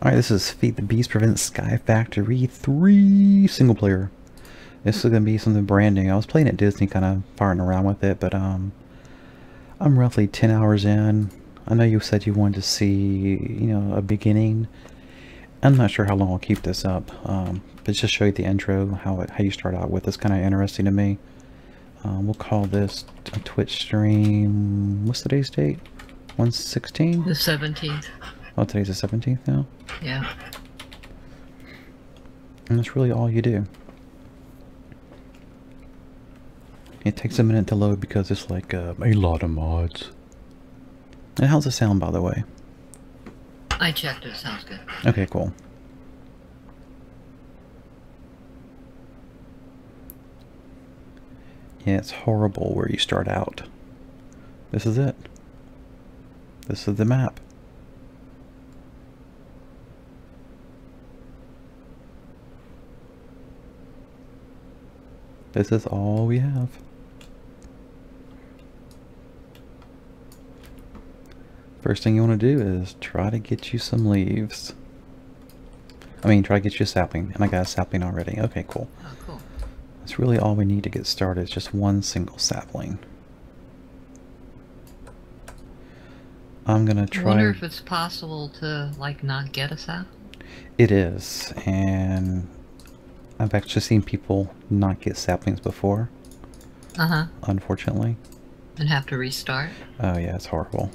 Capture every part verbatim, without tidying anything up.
Alright, this is Feed the Beast Prevent Sky Factory three single player. This is going to be something brand new. I was playing at Disney, kind of farting around with it, but um, I'm roughly ten hours in. I know you said you wanted to see, you know, a beginning. I'm not sure how long I'll keep this up, um, but just show you the intro, how it, how you start out with. It's kind of interesting to me. Um, we'll call this a Twitch stream. What's today's date? one sixteen? The seventeenth. Oh, today's the seventeenth now? Yeah. And that's really all you do. It takes a minute to load because it's like uh, a lot of mods. And how's it sound, by the way? I checked it. Sounds good. Okay, cool. Yeah, it's horrible where you start out. This is it. This is the map. This is all we have. First thing you want to do is try to get you some leaves. I mean, try to get you a sapling. And I got a sapling already. Okay, cool. Oh, cool. That's really all we need to get started. Is just one single sapling. I'm gonna try. I wonder if it's possible to, like, not get a sap? It is, and I've actually seen people not get saplings before. Uh-huh. Unfortunately. And have to restart? Oh yeah, it's horrible.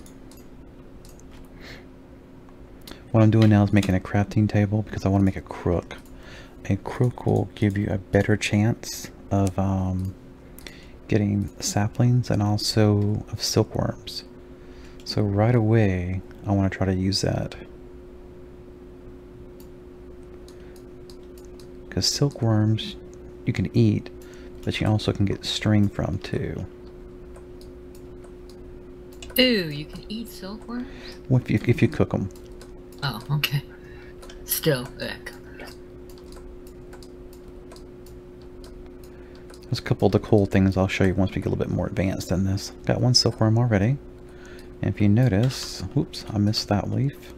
What I'm doing now is making a crafting table because I want to make a crook. A crook will give you a better chance of um, getting saplings and also of silkworms. So right away, I want to try to use that. Because silkworms you can eat, but you also can get string from too. Ooh, you can eat silkworms? Well, if you, if you cook them. Oh, okay. Still, ick. There's a couple of the cool things I'll show you once we get a little bit more advanced in this. Got one silkworm already. And if you notice, oops, I missed that leaf.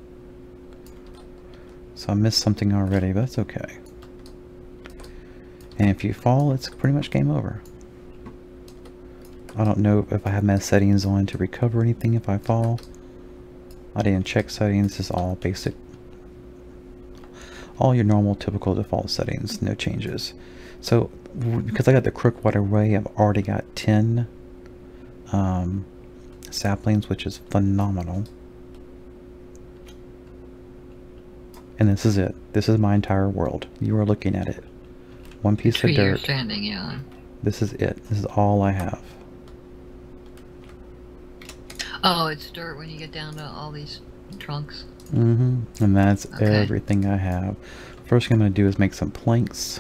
So I missed something already, but that's okay. And if you fall, it's pretty much game over. I don't know if I have my settings on to recover anything if I fall. I didn't check settings, this is all basic. All your normal, typical default settings, no changes. So, because I got the crook right away, I've already got ten um, saplings, which is phenomenal. And this is it. This is my entire world. You are looking at it. One piece Tree of dirt. you're standing, yeah. This is it. This is all I have. Oh, it's dirt when you get down to all these trunks. Mm-hmm. And that's Okay. everything I have. First thing I'm going to do is make some planks.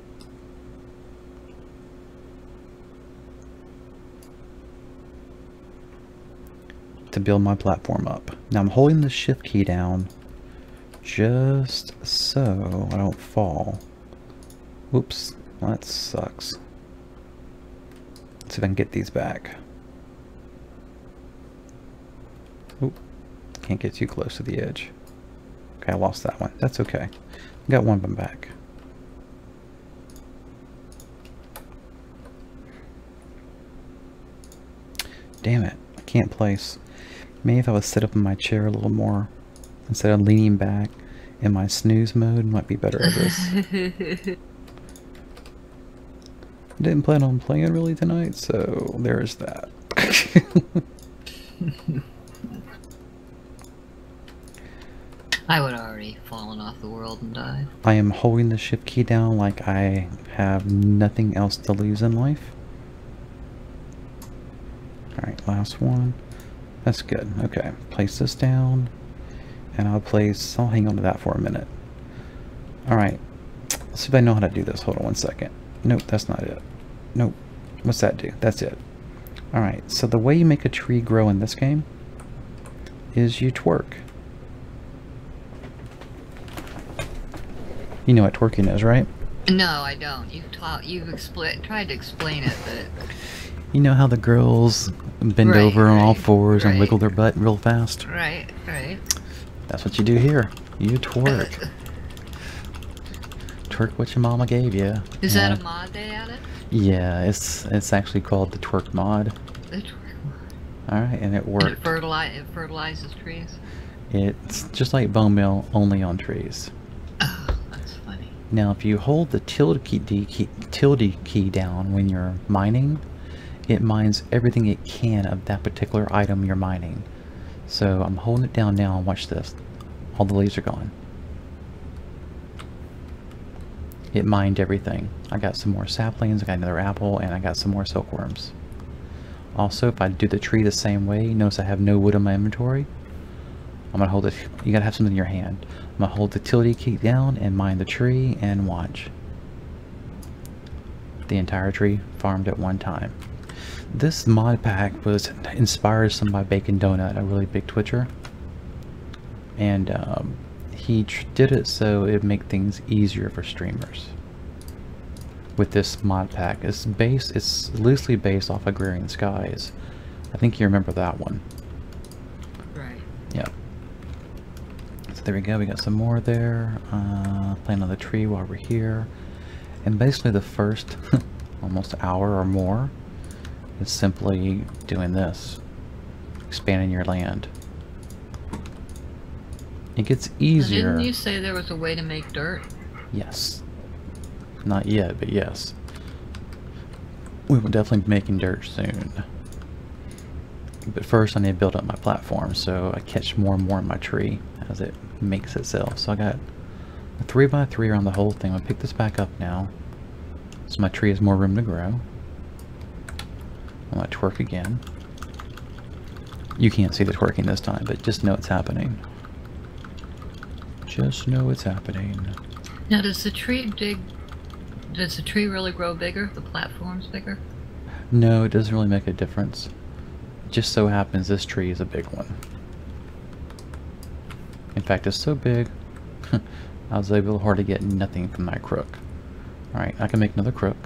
To build my platform up. Now I'm holding the shift key down just so I don't fall. Oops, well, that sucks. Let's see if I can get these back. Oop, can't get too close to the edge. Okay, I lost that one. That's okay. Got one of them back. Damn it, I can't place. Maybe if I was set up in my chair a little more, instead of leaning back in my snooze mode, might be better at this. Didn't plan on playing really tonight, so there's that. I would already fallen off the world and died. I am holding the shift key down like I have nothing else to lose in life. Alright, last one. That's good. Okay, place this down. And I'll place... I'll hang on to that for a minute. Alright. Let's see if I know how to do this. Hold on one second. Nope, that's not it. Nope. What's that do? That's it. Alright, so the way you make a tree grow in this game is you twerk. You know what twerking is, right? No, I don't. You've taught, you've expl tried to explain it, but... You know how the girls bend Right, over on all right, fours and right. wiggle their butt real fast? Right, right. That's what you do here. You twerk. Twerk what your mama gave you. Is yeah. that a mod they added? Yeah, it's it's actually called the twerk mod. The twerk mod. Alright, and it And worked. it, fertili it fertilizes trees? It's just like bone meal, only on trees. Oh, that's funny. Now, if you hold the tilde key, key, tilde key down when you're mining, it mines everything it can of that particular item you're mining. So I'm holding it down now and watch this. All the leaves are gone. It mined everything. I got some more saplings, I got another apple, and I got some more silkworms. Also, if I do the tree the same way, notice I have no wood in my inventory. I'm gonna hold it. You gotta have something in your hand. I'm gonna hold the tilde key down and mine the tree and watch. The entire tree farmed at one time. This mod pack was inspired some by Bacon Donut, a really big Twitcher, and um, he tr did it so it would make things easier for streamers. With this mod pack, it's based. It's loosely based off Agrarian Skies. I think you remember that one. Right. Yep. So there we go. We got some more there. Uh, plant on the tree while we're here, and basically the first almost hour or more is simply doing this, expanding your land. It gets easier. Now, didn't you say there was a way to make dirt? Yes. Not yet, but yes. We will definitely be making dirt soon. But first I need to build up my platform so I catch more and more in my tree as it makes itself. So I got a three by three around the whole thing. I'm gonna pick this back up now, so my tree has more room to grow. I'm gonna twerk again. You can't see the twerking this time, but just know it's happening. Just know it's happening. Now, does the tree dig? Does the tree really grow bigger? The platform's bigger? No, it doesn't really make a difference. It just so happens this tree is a big one. In fact, it's so big, I was able to hardly get nothing from my crook. Alright, I can make another crook.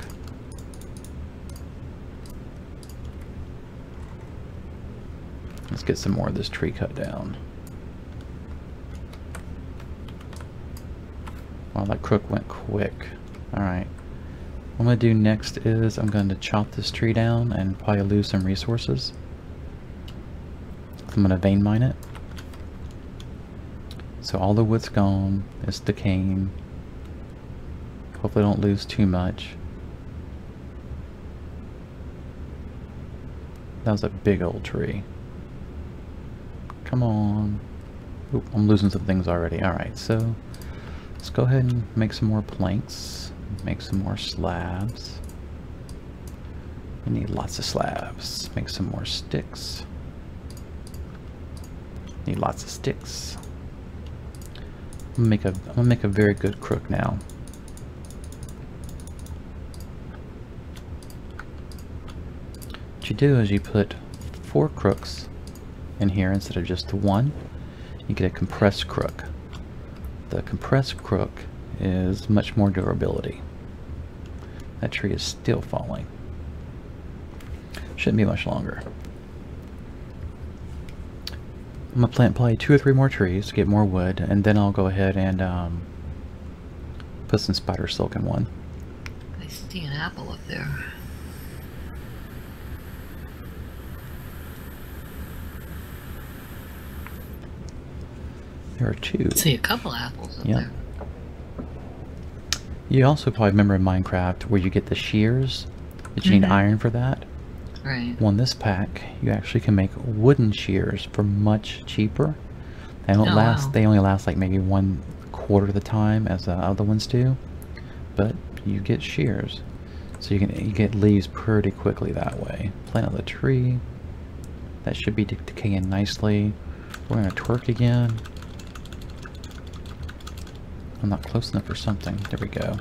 Let's get some more of this tree cut down. Wow, that crook went quick. Alright. What I'm going to do next is I'm going to chop this tree down and probably lose some resources. I'm going to vein mine it. So all the wood's gone. It's decaying. Hopefully I don't lose too much. That was a big old tree. Come on. Oop, I'm losing some things already. Alright, so let's go ahead and make some more planks. Make some more slabs. We need lots of slabs. Make some more sticks. Need lots of sticks. I'm gonna make a I'm gonna make a very good crook now. What you do is you put four crooks in here instead of just the one. You get a compressed crook. The compressed crook is much more durability. That tree is still falling. Shouldn't be much longer. I'm gonna plant probably two or three more trees to get more wood, and then I'll go ahead and um, put some spider silk in one. I see an apple up there. There are two. I see a couple apples up Yep. there. You also probably remember in Minecraft where you get the shears, that you need Mhm. iron for that. Right. Well, in this pack, you actually can make wooden shears for much cheaper. They don't Oh, last. wow. They only last like maybe one quarter of the time as the other ones do, but you get shears, so you can you get leaves pretty quickly that way. Plant on the tree. That should be de decaying nicely. We're gonna twerk again. I'm not close enough for something. There we go.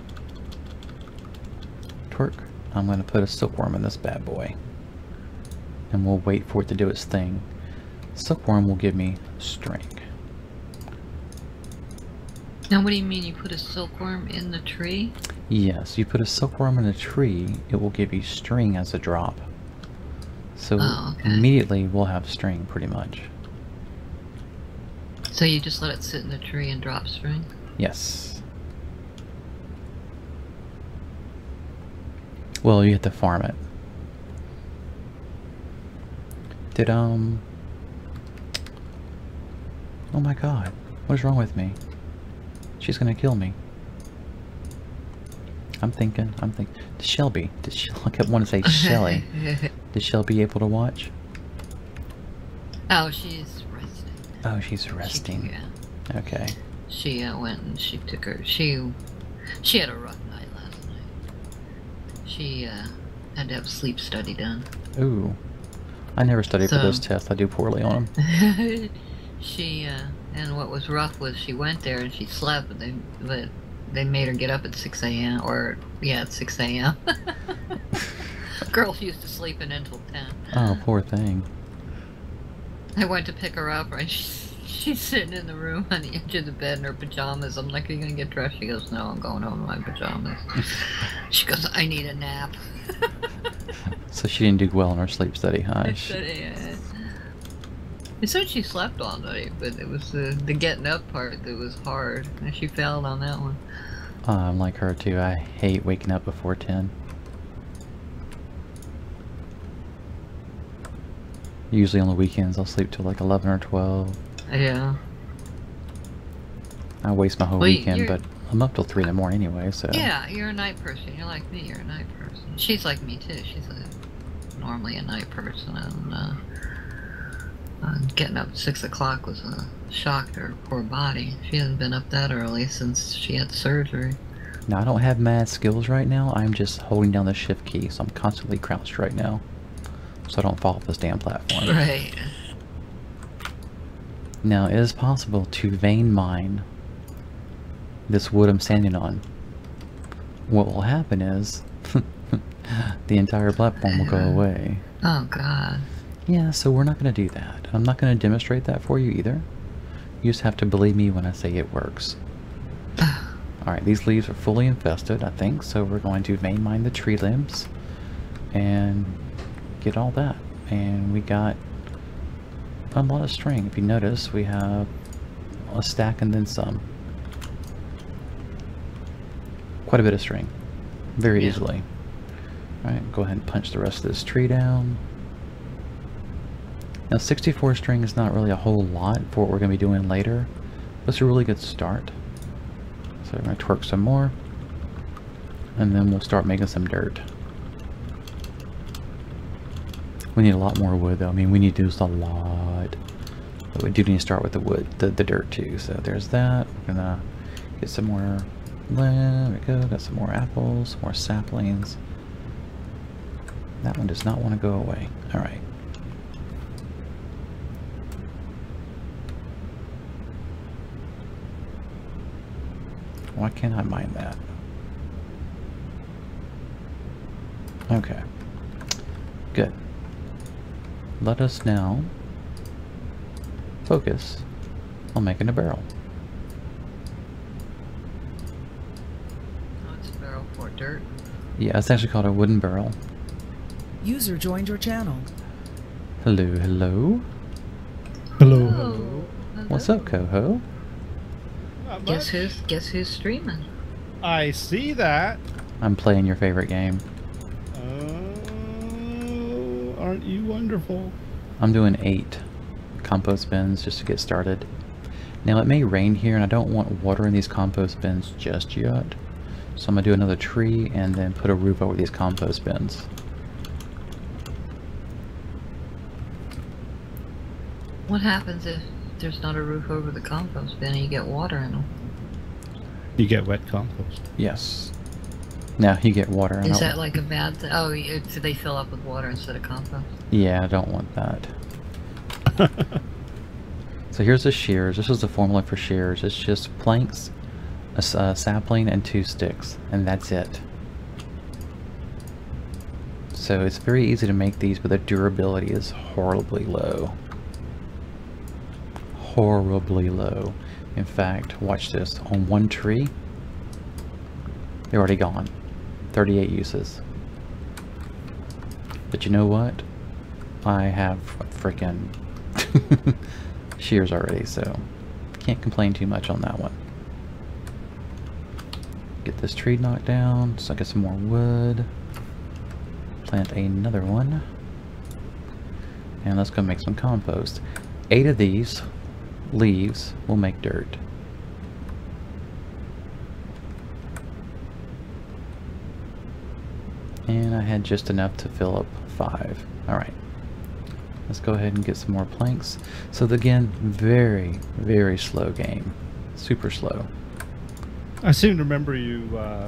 Twerk. I'm gonna put a silkworm in this bad boy. And we'll wait for it to do its thing. Silkworm will give me string. Now, what do you mean you put a silkworm in the tree? Yes, you put a silkworm in a tree, it will give you string as a drop. So Oh, okay. immediately we'll have string pretty much. So you just let it sit in the tree and drop string? Yes. Well, you have to farm it. Did, um... Oh my god. What is wrong with me? She's gonna kill me. I'm thinking, I'm thinking... Shelby. Did she, I kept wanting to say Shelly. Did Shelby able to watch? Oh, she's resting. Oh, she's resting. She, yeah. Okay. She uh, went and she took her... She... She had a rough night last night. She uh, had to have sleep study done. Ooh. I never study So, for those tests. I do poorly on them. she, uh, and what was rough was she went there and she slept, but they, but they made her get up at six A M or, yeah, at six A M Girl's used to sleeping until ten. Oh, poor thing. I went to pick her up, right? She's, she's sitting in the room on the edge of the bed in her pajamas. I'm like, are you gonna get dressed? She goes, no, I'm going home in my pajamas. She goes, I need a nap. So she didn't do well in her sleep study, huh? I She- said, yeah. It said she slept all night, but it was the, the getting up part that was hard. And she failed on that one. Oh, I'm like her too. I hate waking up before ten. Usually on the weekends I'll sleep till like eleven or twelve. Yeah. I waste my whole Well, weekend, you're- but I'm up till three in the morning anyway, so... Yeah, you're a night person. You're like me. You're a night person. She's like me too. She's a, normally a night person, and uh, uh, getting up at six o'clock was a shock to her poor body. She hasn't been up that early since she had surgery. Now, I don't have mad skills right now. I'm just holding down the shift key, so I'm constantly crouched right now. So I don't fall off this damn platform. Right. Now, it is possible to vein mine this wood I'm standing on. What will happen is the entire platform will go away. Oh God. Yeah, so we're not going to do that. I'm not going to demonstrate that for you either. You just have to believe me when I say it works. Alright, these leaves are fully infested, I think, so we're going to vein mine the tree limbs and get all that. And we got a lot of string. If you notice, we have a stack and then some. Quite a bit of string. Very Yeah. easily. Alright, go ahead and punch the rest of this tree down. Now sixty-four string is not really a whole lot for what we're going to be doing later, but it's a really good start. So we're going to twerk some more, and then we'll start making some dirt. We need a lot more wood though. I mean, we need to do this a lot. But we do need to start with the wood, the, the dirt too. So there's that. We're going to get some more. There we go. Got some more apples, more saplings. That one does not want to go away. Alright. Why can't I mine that? Okay. Good. Let us now focus on making a barrel. Oh, it's a barrel for dirt. Yeah, it's actually called a wooden barrel. User joined your channel. Hello, hello. Hello. Oh, Hello. What's up, Coho? Not Guess much. who's guess who's streaming? I see that. I'm playing your favorite game. Oh, aren't you wonderful? I'm doing eight compost bins just to get started. Now it may rain here and I don't want water in these compost bins just yet. So I'm going to do another tree and then put a roof over these compost bins. What happens if there's not a roof over the compost bin and you get water in them? You get wet compost. Yes. Now you get water. I Is don't- that like a bad thing? Oh, you- so they fill up with water instead of compost? Yeah, I don't want that. So here's the shears. This is the formula for shears. It's just planks, a, s- a sapling, and two sticks, and that's it. So it's very easy to make these, but the durability is horribly low. Horribly low. In fact, watch this. On one tree, they're already gone. thirty-eight uses. But you know what? I have freaking shears already, so Can't complain too much on that one. Get this tree knocked down so I get some more wood. Plant another one. And let's go make some compost. Eight of these leaves will make dirt. And I had just enough to fill up five. Alright. Let's go ahead and get some more planks. So again, very, very slow game. Super slow. I seem to remember you uh,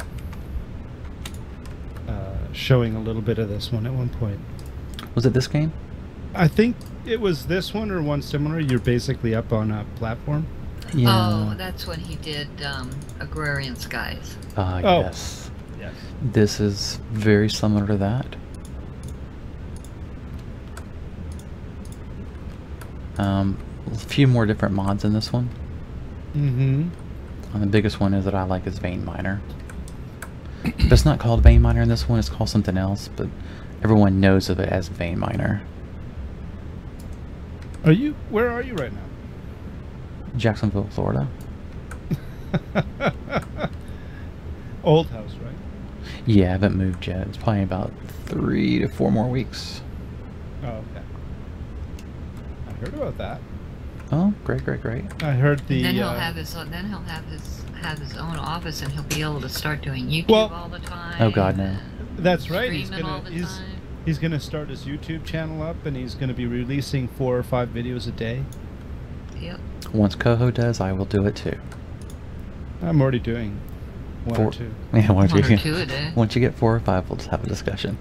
uh, showing a little bit of this one at one point. Was it this game? I think it was this one or one similar. You're basically up on a platform. Oh, that's when he did um, Agrarian Skies. Ah, Oh. yes. Yes. This is very similar to that. Um, a few more different mods in this one. Mm-hmm. And the biggest one is that I like is Vein Miner. But it's not called Vein Miner in this one, it's called something else, but everyone knows of it as Vein Miner. Are you? Where are you right now? Jacksonville, Florida. Old house, right? Yeah, I haven't moved yet. It's probably about three to four more weeks. Oh, okay. I heard about that. Oh, great, great, great. I heard the. And then he'll uh, have his. Then he'll have his have his own office, and he'll be able to start doing YouTube Well- all the time. Oh, God, no. That's right. He's Streaming all gonna. the He's time. he's gonna start his YouTube channel up, and he's gonna be releasing four or five videos a day. Yep. Once Coho does, I will do it too. I'm already doing one Four. or two. Yeah, once, One you or two a day. once you get four or five, we'll just have a discussion.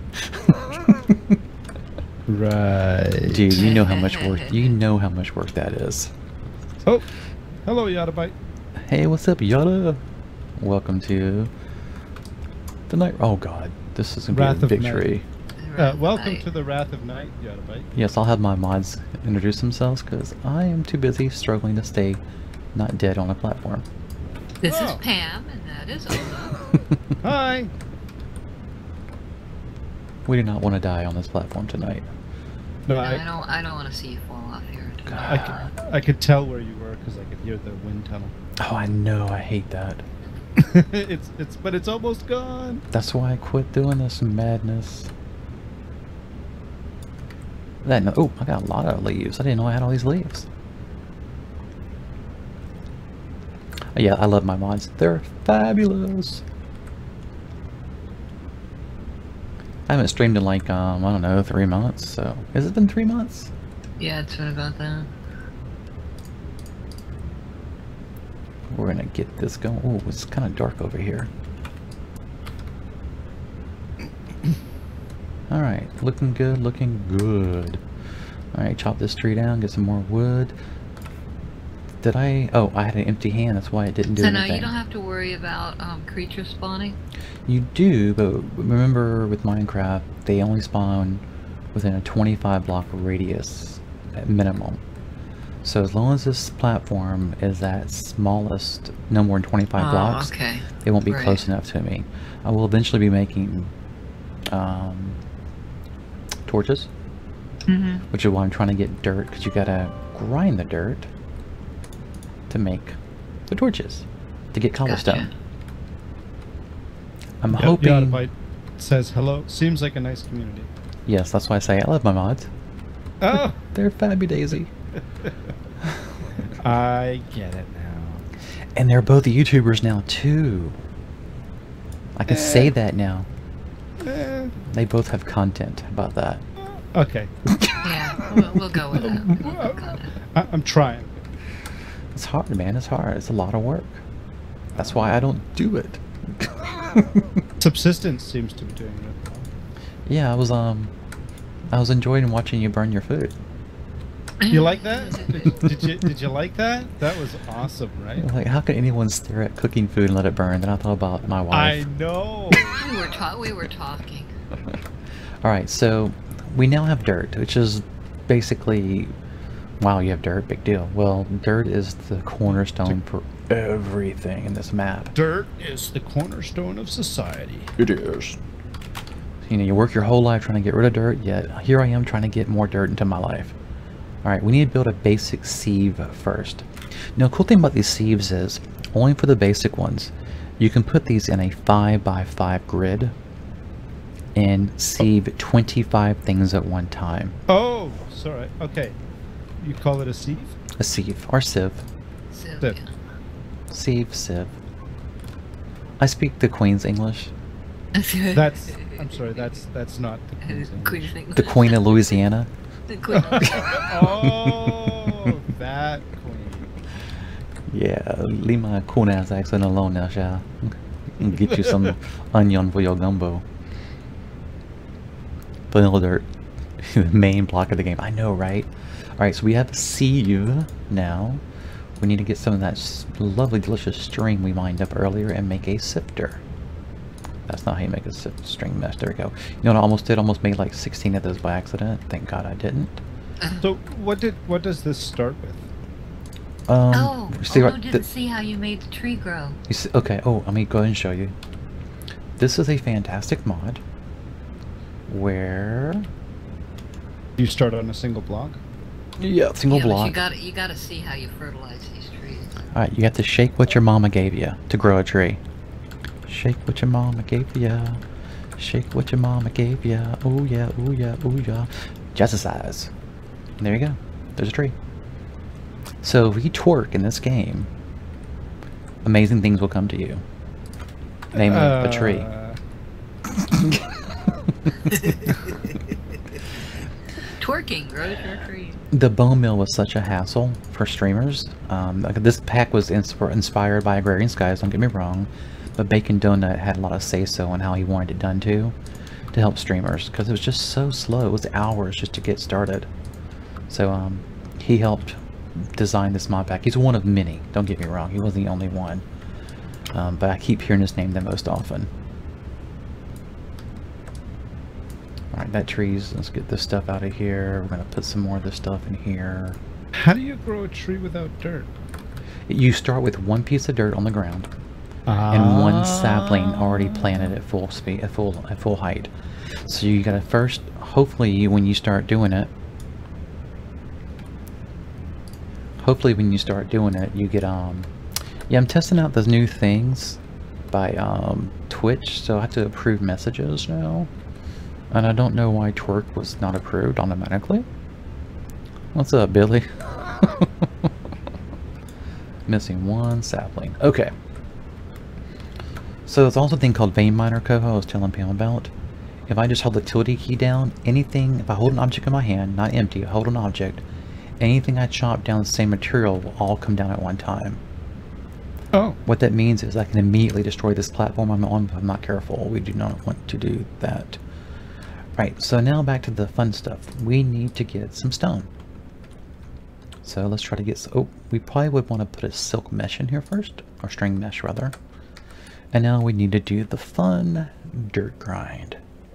Right. Dude, you know how much work you know how much work that is. Oh, hello, Yadabite. Hey, what's up, Yada? Welcome to the night. Oh God, this is gonna Wrath be a of big Night. tree. Uh, welcome to the Wrath of Night, Yadabite. Yes, I'll have my mods introduce themselves because I am too busy struggling to stay not dead on a platform. This Oh. is Pam, and that is Ola. Hi. We do not want to die on this platform tonight. No, No, I I, don't. I don't want to see you fall off here. I, could, I could tell where you were because I could hear the wind tunnel. Oh, I know. I hate that. it's it's but it's almost gone. That's why I quit doing this madness. That no. Oh, I got a lot of leaves. I didn't know I had all these leaves. Yeah, I love my mods. They're fabulous. I haven't streamed in like, um, I don't know, three months, so... Has it been three months? Yeah, it's been about that. We're gonna get this going. Oh, it's kind of dark over here. Alright, looking good, looking good. Alright, chop this tree down, get some more wood. Did I... Oh, I had an empty hand, that's why it didn't do So anything. now you don't have to worry about um, creatures spawning. You do, but remember with Minecraft, they only spawn within a twenty-five block radius at minimum. So as long as this platform is at smallest, no more than twenty-five Oh, blocks, okay. they won't be Right. close enough to me. I will eventually be making um, torches, Mm-hmm. which is why I'm trying to get dirt, because you gotta grind the dirt to make the torches, to get cobblestone. Gotcha. I'm Yep, hoping... Yadabite says hello. Seems like a nice community. Yes, that's why I say I love my mods. Oh, They're fabu-daisy. I get it now. And they're both YouTubers now, too. I can Eh. say that now. Eh, They both have content about that. okay, Yeah, we'll, we'll go with that. We'll go with that. I, I'm trying. It's hard, man. It's hard. It's a lot of work. That's why I don't do it. Subsistence seems to be doing it. well. Yeah, I was, um... I was enjoying watching you burn your food. You like that? did, did you did you like that? That was awesome, right? Like, how can anyone stare at cooking food and let it burn? Then I thought about my I wife. know. We were ta- we were talking. Alright, so we now have dirt, which is basically... Wow, you have dirt? Big deal. Well, dirt is the cornerstone for everything in this map. Dirt is the cornerstone of society. It is. You know, you work your whole life trying to get rid of dirt, yet here I am trying to get more dirt into my life. Alright, we need to build a basic sieve first. Now, cool thing about these sieves is, only for the basic ones, you can put these in a five by five grid and sieve twenty-five things at one time. Oh, sorry. Okay. You call it a sieve? A sieve, or sieve. So, Sieve. yeah. Sieve, sieve. I speak the Queen's English. That's. I'm sorry. That's that's not the Queen's English. Queen's English. The Queen of Louisiana. The Queen. Oh, that queen. Yeah, leave my cool ass accent alone now, shall I? And get you some onion for your gumbo. Vanilla Dirt. The main block of the game. I know, right? Alright, so we have a sieve now. We need to get some of that s- lovely, delicious string we mined up earlier and make a sifter. That's not how you make a sift string mesh. There we go. You know what I almost did? Almost made like sixteen of those by accident. Thank God I didn't. So what did what does this start with? Um, Oh, see oh, right- no, th- didn't see how you made the tree grow. You see, okay, oh, let me go ahead and show you. This is a fantastic mod where... You start on a single block. Yeah, single yeah, but block. you got you got to see how you fertilize these trees. Alright, you have to shake what your mama gave you to grow a tree. Shake what your mama gave ya. Shake what your mama gave ya. Oh yeah, oh yeah, oh yeah. Jazzercise. There you go. There's a tree. So if you twerk in this game, amazing things will come to you. Namely, Uh, a tree. Twerking grows your tree. The bone mill was such a hassle for streamers. Um, like, this pack was insp inspired by Agrarian Skies, don't get me wrong, but Bacon Donut had a lot of say-so on how he wanted it done too, to help streamers, because it was just so slow. It was hours just to get started. So um, he helped design this mod pack. He's one of many, don't get me wrong. He wasn't the only one. Um, but I keep hearing his name the most often. Alright, that tree's, let's get this stuff out of here. We're going to put some more of this stuff in here. How do you grow a tree without dirt? You start with one piece of dirt on the ground and one sapling already planted at full speed, at full, at full height. So you got to first, hopefully when you start doing it, hopefully when you start doing it, you get, um, yeah, I'm testing out those new things by, um, Twitch, so I have to approve messages now. And I don't know why twerk was not approved automatically. What's up, Billy? Missing one sapling. Okay. So there's also a thing called Vein Miner Coho I was telling Pam about. If I just hold the tilde key down, anything, if I hold an object in my hand, not empty, I hold an object, anything I chop down the same material will all come down at one time. Oh. What that means is I can immediately destroy this platform I'm on if I'm not careful. We do not want to do that. Right, so now back to the fun stuff. We need to get some stone. So let's try to get... Oh, we probably would want to put a silk mesh in here first. Or string mesh, rather. And now we need to do the fun dirt grind.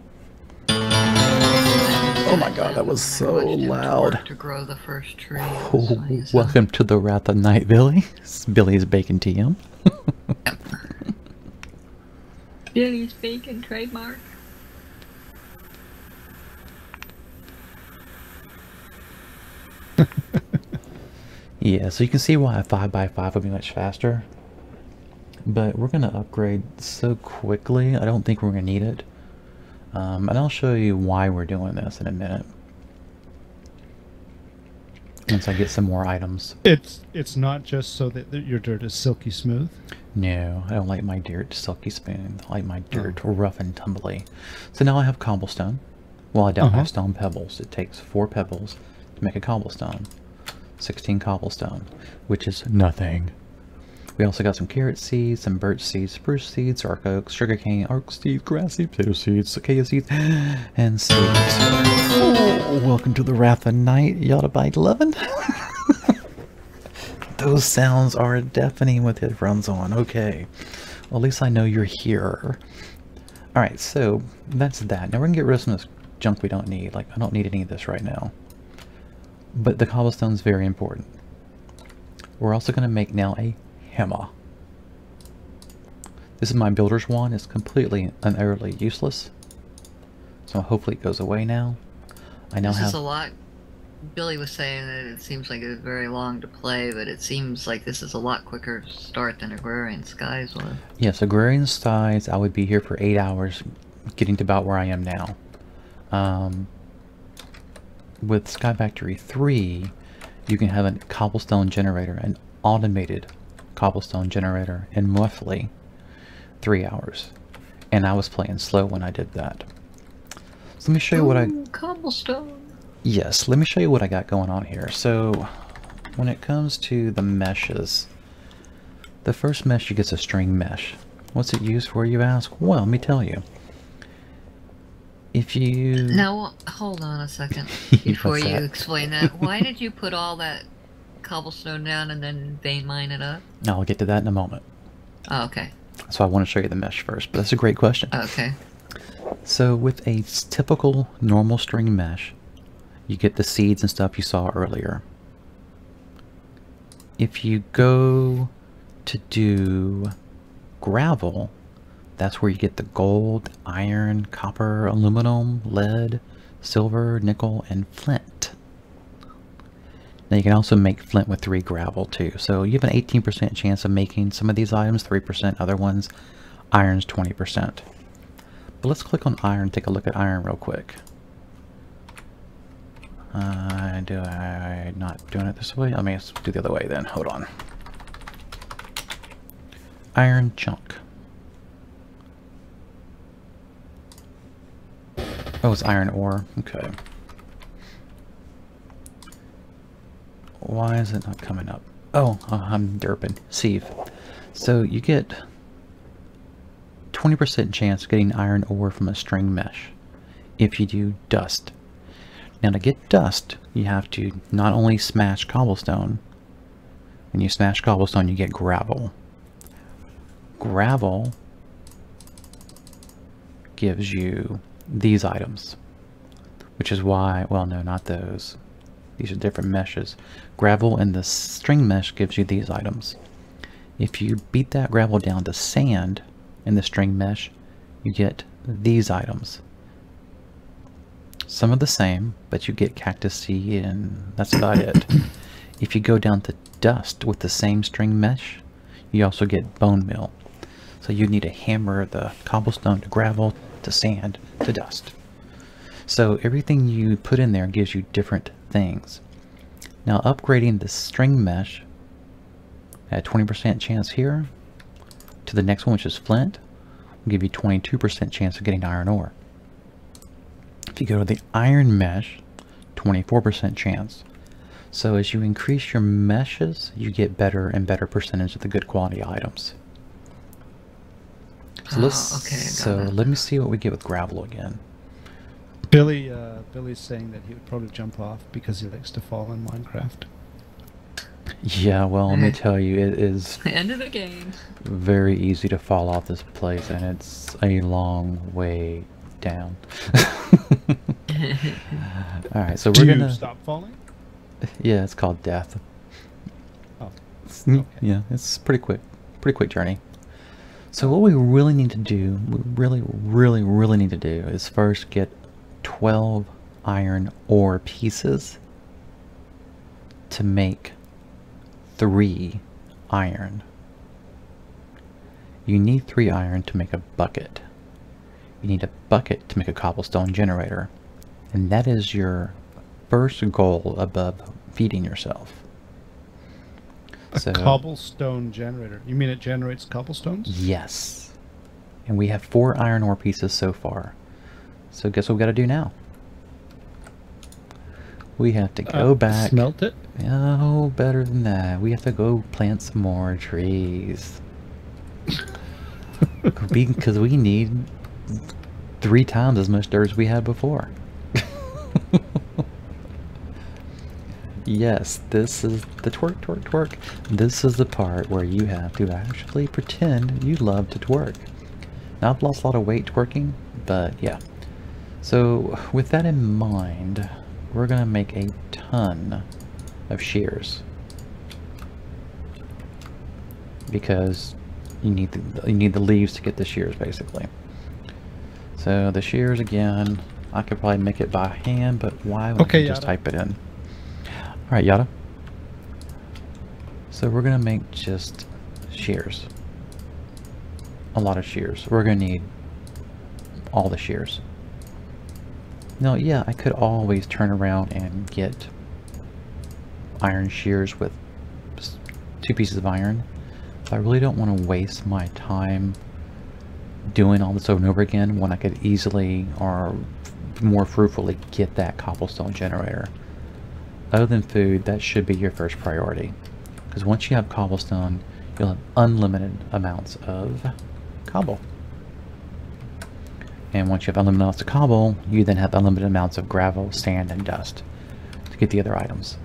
Oh my god, that was so loud. To grow the first tree. Oh, welcome to the Wrath of Night, Billy. It's Billy's Bacon T M. Billy's Bacon trademark. Yeah, so you can see why a five by five would be much faster. But we're going to upgrade so quickly, I don't think we're going to need it. Um, and I'll show you why we're doing this in a minute. Once I get some more items. It's it's not just so that, that your dirt is silky smooth. No, I don't like my dirt silky smooth. I like my dirt oh. rough and tumbly. So now I have cobblestone. Well, I don't uh-huh. have stone pebbles. It takes four pebbles to make a cobblestone. sixteen cobblestone, which is nothing. We also got some carrot seeds, some birch seeds, spruce seeds, arc oaks, sugarcane, arc seeds, grass seeds, potato seeds, cicada seeds, and seeds. Oh, welcome to the Wrath of Night, Yottabyte eleven. Those sounds are deafening with headphones on. Okay. Well, at least I know you're here. Alright, so that's that. Now we're going to get rid of some of this junk we don't need. Like, I don't need any of this right now. But the cobblestone is very important. We're also going to make now a hammer. This is my builder's wand. It's completely and utterly useless. So hopefully it goes away now. I now this have... is a lot Billy was saying that it seems like it's very long to play, but it seems like this is a lot quicker start than Agrarian Skies was. Yes, Agrarian Skies, I would be here for eight hours, getting to about where I am now. Um, with Sky Factory three, you can have a cobblestone generator, an automated cobblestone generator, in roughly three hours. And I was playing slow when I did that. So let me show you what I... Ooh, cobblestone. Yes, let me show you what I got going on here. So, when it comes to the meshes, the first mesh you get is a string mesh. What's it used for, you ask? Well, let me tell you. If you... Now, hold on a second before What's you that? explain that. Why did you put all that cobblestone down and then vein mine it up? I'll get to that in a moment. Oh, okay. So I want to show you the mesh first, but that's a great question. Okay. So with a s- typical normal string mesh, you get the seeds and stuff you saw earlier. If you go to do gravel, that's where you get the gold, iron, copper, aluminum, lead, silver, nickel, and flint. Now you can also make flint with three gravel too. So you have an eighteen percent chance of making some of these items, three percent other ones. Iron's twenty percent. But let's click on iron, take a look at iron real quick. Uh, do I not doing it this way? Let me do the other way then. Hold on. Iron chunk. Oh, it's iron ore. Okay. Why is it not coming up? Oh, uh, I'm derping. Sieve. So you get twenty percent chance of getting iron ore from a string mesh if you do dust. Now to get dust, you have to not only smash cobblestone. When you smash cobblestone, you get gravel. Gravel gives you these items, which is why, well, no, not those. These are different meshes. Gravel in the string mesh gives you these items. If you beat that gravel down to sand in the string mesh, you get these items. Some are the same, but you get cactus seed and that's about it. If you go down to dust with the same string mesh, you also get bone meal. So you need to hammer the cobblestone to gravel to sand to dust. So everything you put in there gives you different things. Now upgrading the string mesh at twenty percent chance here to the next one, which is flint, will give you twenty-two percent chance of getting iron ore. If you go to the iron mesh, twenty-four percent chance. So as you increase your meshes, you get better and better percentage of the good quality items. So, let's, Oh, okay, I got so it. let me see what we get with gravel again. Billy, uh, Billy's saying that he would probably jump off because he likes to fall in Minecraft. Yeah, well, let me tell you, it is End of the game. very easy to fall off this place, and it's a long way down. Alright, so Do we're you gonna... stop falling? Yeah, it's called death. Oh, It's- okay. Yeah, it's pretty quick. Pretty quick journey. So what we really need to do, we really, really, really need to do is first get twelve iron ore pieces to make three iron. You need three iron to make a bucket. You need a bucket to make a cobblestone generator. And that is your first goal above feeding yourself. A So- cobblestone generator. You mean it generates cobblestones? Yes. And we have four iron ore pieces so far. So guess what we gotta do now? We have to go Uh, back. Smelt it? Oh, better than that. We have to go plant some more trees. Because we need three times as much dirt as we had before. Yes, this is the twerk, twerk, twerk. This is the part where you have to actually pretend you love to twerk. Now, I've lost a lot of weight twerking, but yeah. So, with that in mind, we're going to make a ton of shears. Because you need the, you need the leaves to get the shears, basically. So, the shears again, I could probably make it by hand, but why would Okay, I just Yada. type it in? Alright, Yada. So we're gonna make just shears. A lot of shears. We're gonna need all the shears. Now, yeah, I could always turn around and get iron shears with two pieces of iron. But I really don't want to waste my time doing all this over and over again when I could easily or more fruitfully get that cobblestone generator. Other than food, that should be your first priority. Because once you have cobblestone, you'll have unlimited amounts of cobble. And once you have unlimited amounts of cobble, you then have unlimited amounts of gravel, sand, and dust to get the other items.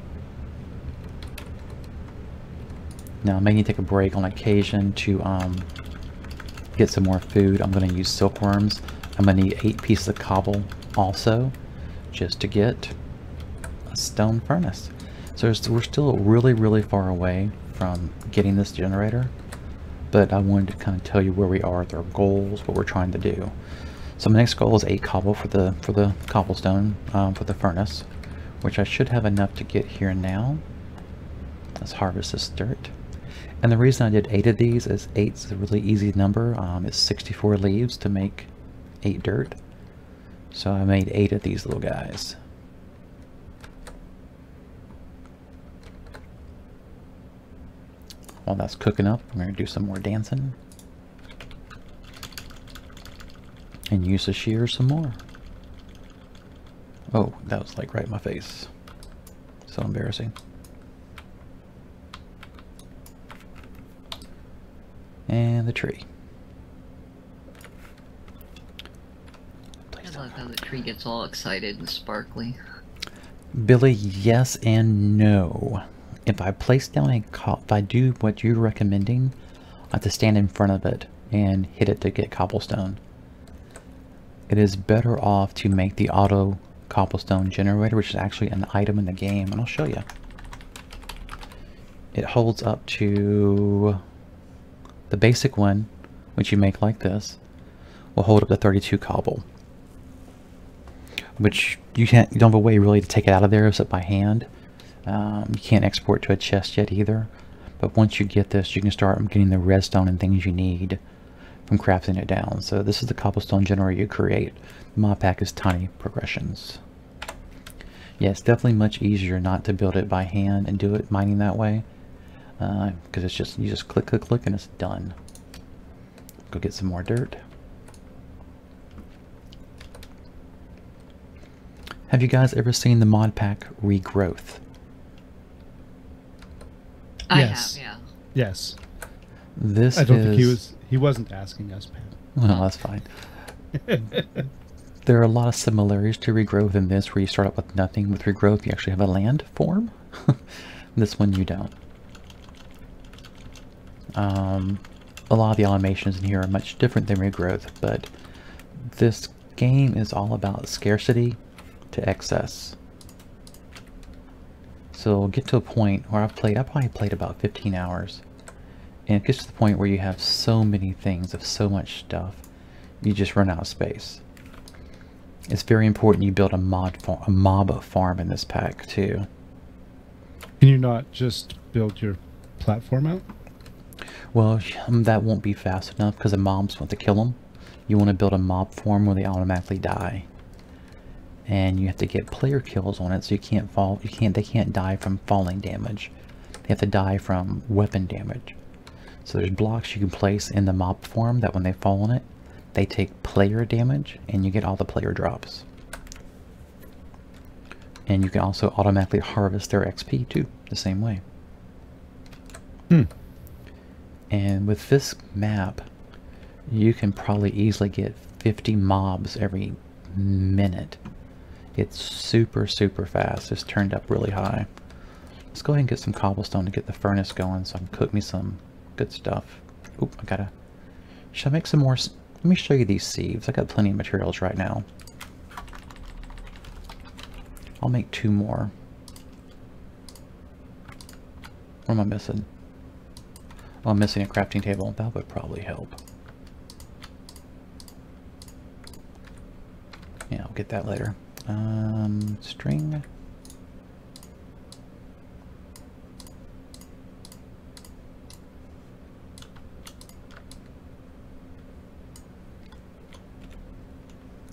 Now I may need to take a break on occasion to um, get some more food. I'm going to use silkworms. I'm going to need eight pieces of cobble also, just to get a stone furnace. So we're still really, really far away from getting this generator, but I wanted to kind of tell you where we are with our goals, what we're trying to do. So my next goal is eight cobble for the for the cobblestone um, for the furnace, which I should have enough to get here now. Let's harvest this dirt. And the reason I did eight of these is eight's a really easy number. Um, it's sixty-four leaves to make eight dirt. So I made eight of these little guys. While that's cooking up, I'm going to do some more dancing. And use the shears some more. Oh, that was like right in my face. So embarrassing. And the tree. I love how the tree gets all excited and sparkly. Billy, yes and no. If I place down a co if I do what you're recommending, I have to stand in front of it and hit it to get cobblestone. It is better off to make the auto cobblestone generator, which is actually an item in the game, and I'll show you. It holds up to the basic one, which you make like this, will hold up to thirty-two cobble. Which you can't, you don't have a way really to take it out of there except by hand. Um, you can't export to a chest yet either. But once you get this, you can start getting the redstone and things you need from crafting it down. So this is the cobblestone generator you create. The mod pack is tiny progressions. Yeah, it's definitely much easier not to build it by hand and do it mining that way. Because uh, it's just, you just click, click, click, and it's done. Go get some more dirt. Have you guys ever seen the mod pack Regrowth? I Yes. have, yeah. Yes. This I don't is... think he was. He wasn't asking us, Pam. Well, that's fine. There are a lot of similarities to Regrowth in this, where you start out with nothing. With Regrowth, you actually have a land form. This one you don't. Um, a lot of the animations in here are much different than Regrowth, but this game is all about scarcity to excess. So we'll get to a point where I've played, I probably played about fifteen hours. And it gets to the point where you have so many things of so much stuff, you just run out of space. It's very important you build a mod farm, a mob farm in this pack too. Can you not just build your platform out? Well, um, that won't be fast enough because the mobs want to kill them. You want to build a mob farm where they automatically die. And you have to get player kills on it, so you can't fall. You can't. They can't die from falling damage. They have to die from weapon damage. So there's blocks you can place in the mob form that when they fall on it, they take player damage, and you get all the player drops. And you can also automatically harvest their X P too, the same way. Hmm. And with this map, you can probably easily get fifty mobs every minute. It's super, super fast. It's turned up really high. Let's go ahead and get some cobblestone to get the furnace going so I can cook me some good stuff. Oop, I gotta... Should I make some more... Let me show you these sieves. I got plenty of materials right now. I'll make two more. What am I missing? Oh, I'm missing a crafting table. That would probably help. Yeah, I'll get that later. Um, string.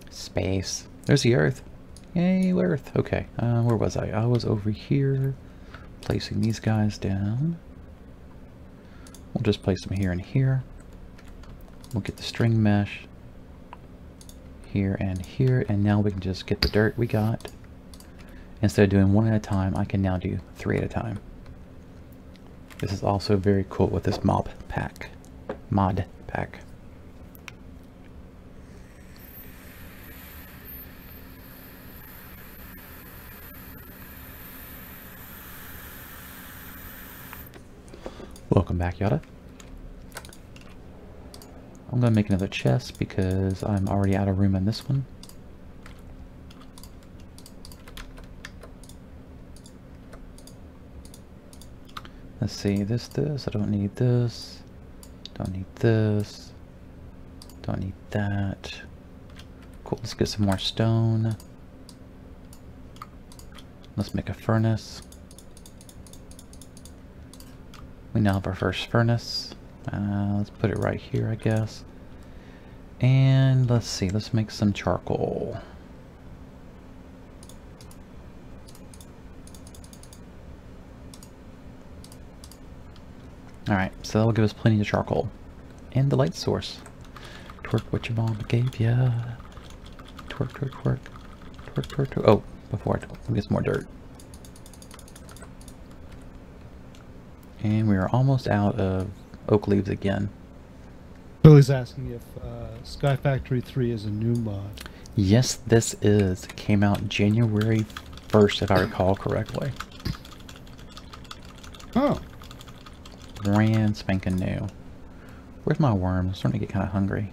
Space. There's the Earth. Yay, Earth. Okay, uh, where was I? I was over here, placing these guys down. We'll just place them here and here. We'll get the string mesh here and here, and now we can just get the dirt we got. Instead of doing one at a time, I can now do three at a time. This is also very cool with this mob pack. Mod pack. Welcome back, Yada. I'm going to make another chest because I'm already out of room in this one. Let's see, this, this, I don't need this. Don't need this. Don't need that. Cool, let's get some more stone. Let's make a furnace. We now have our first furnace. Uh, let's put it right here, I guess. And let's see, let's make some charcoal. Alright, so that will give us plenty of charcoal. And the light source. Twerk what your mom gave ya. Twerk, twerk, twerk. Twerk, twerk, twerk. Oh, before I we'll get some more dirt. And we are almost out of oak leaves again. Billy's asking if uh, Sky Factory three is a new mod. Yes, this is. It came out January first, if I recall correctly. Oh. Brand spanking new. Where's my worms? I'm starting to get kind of hungry.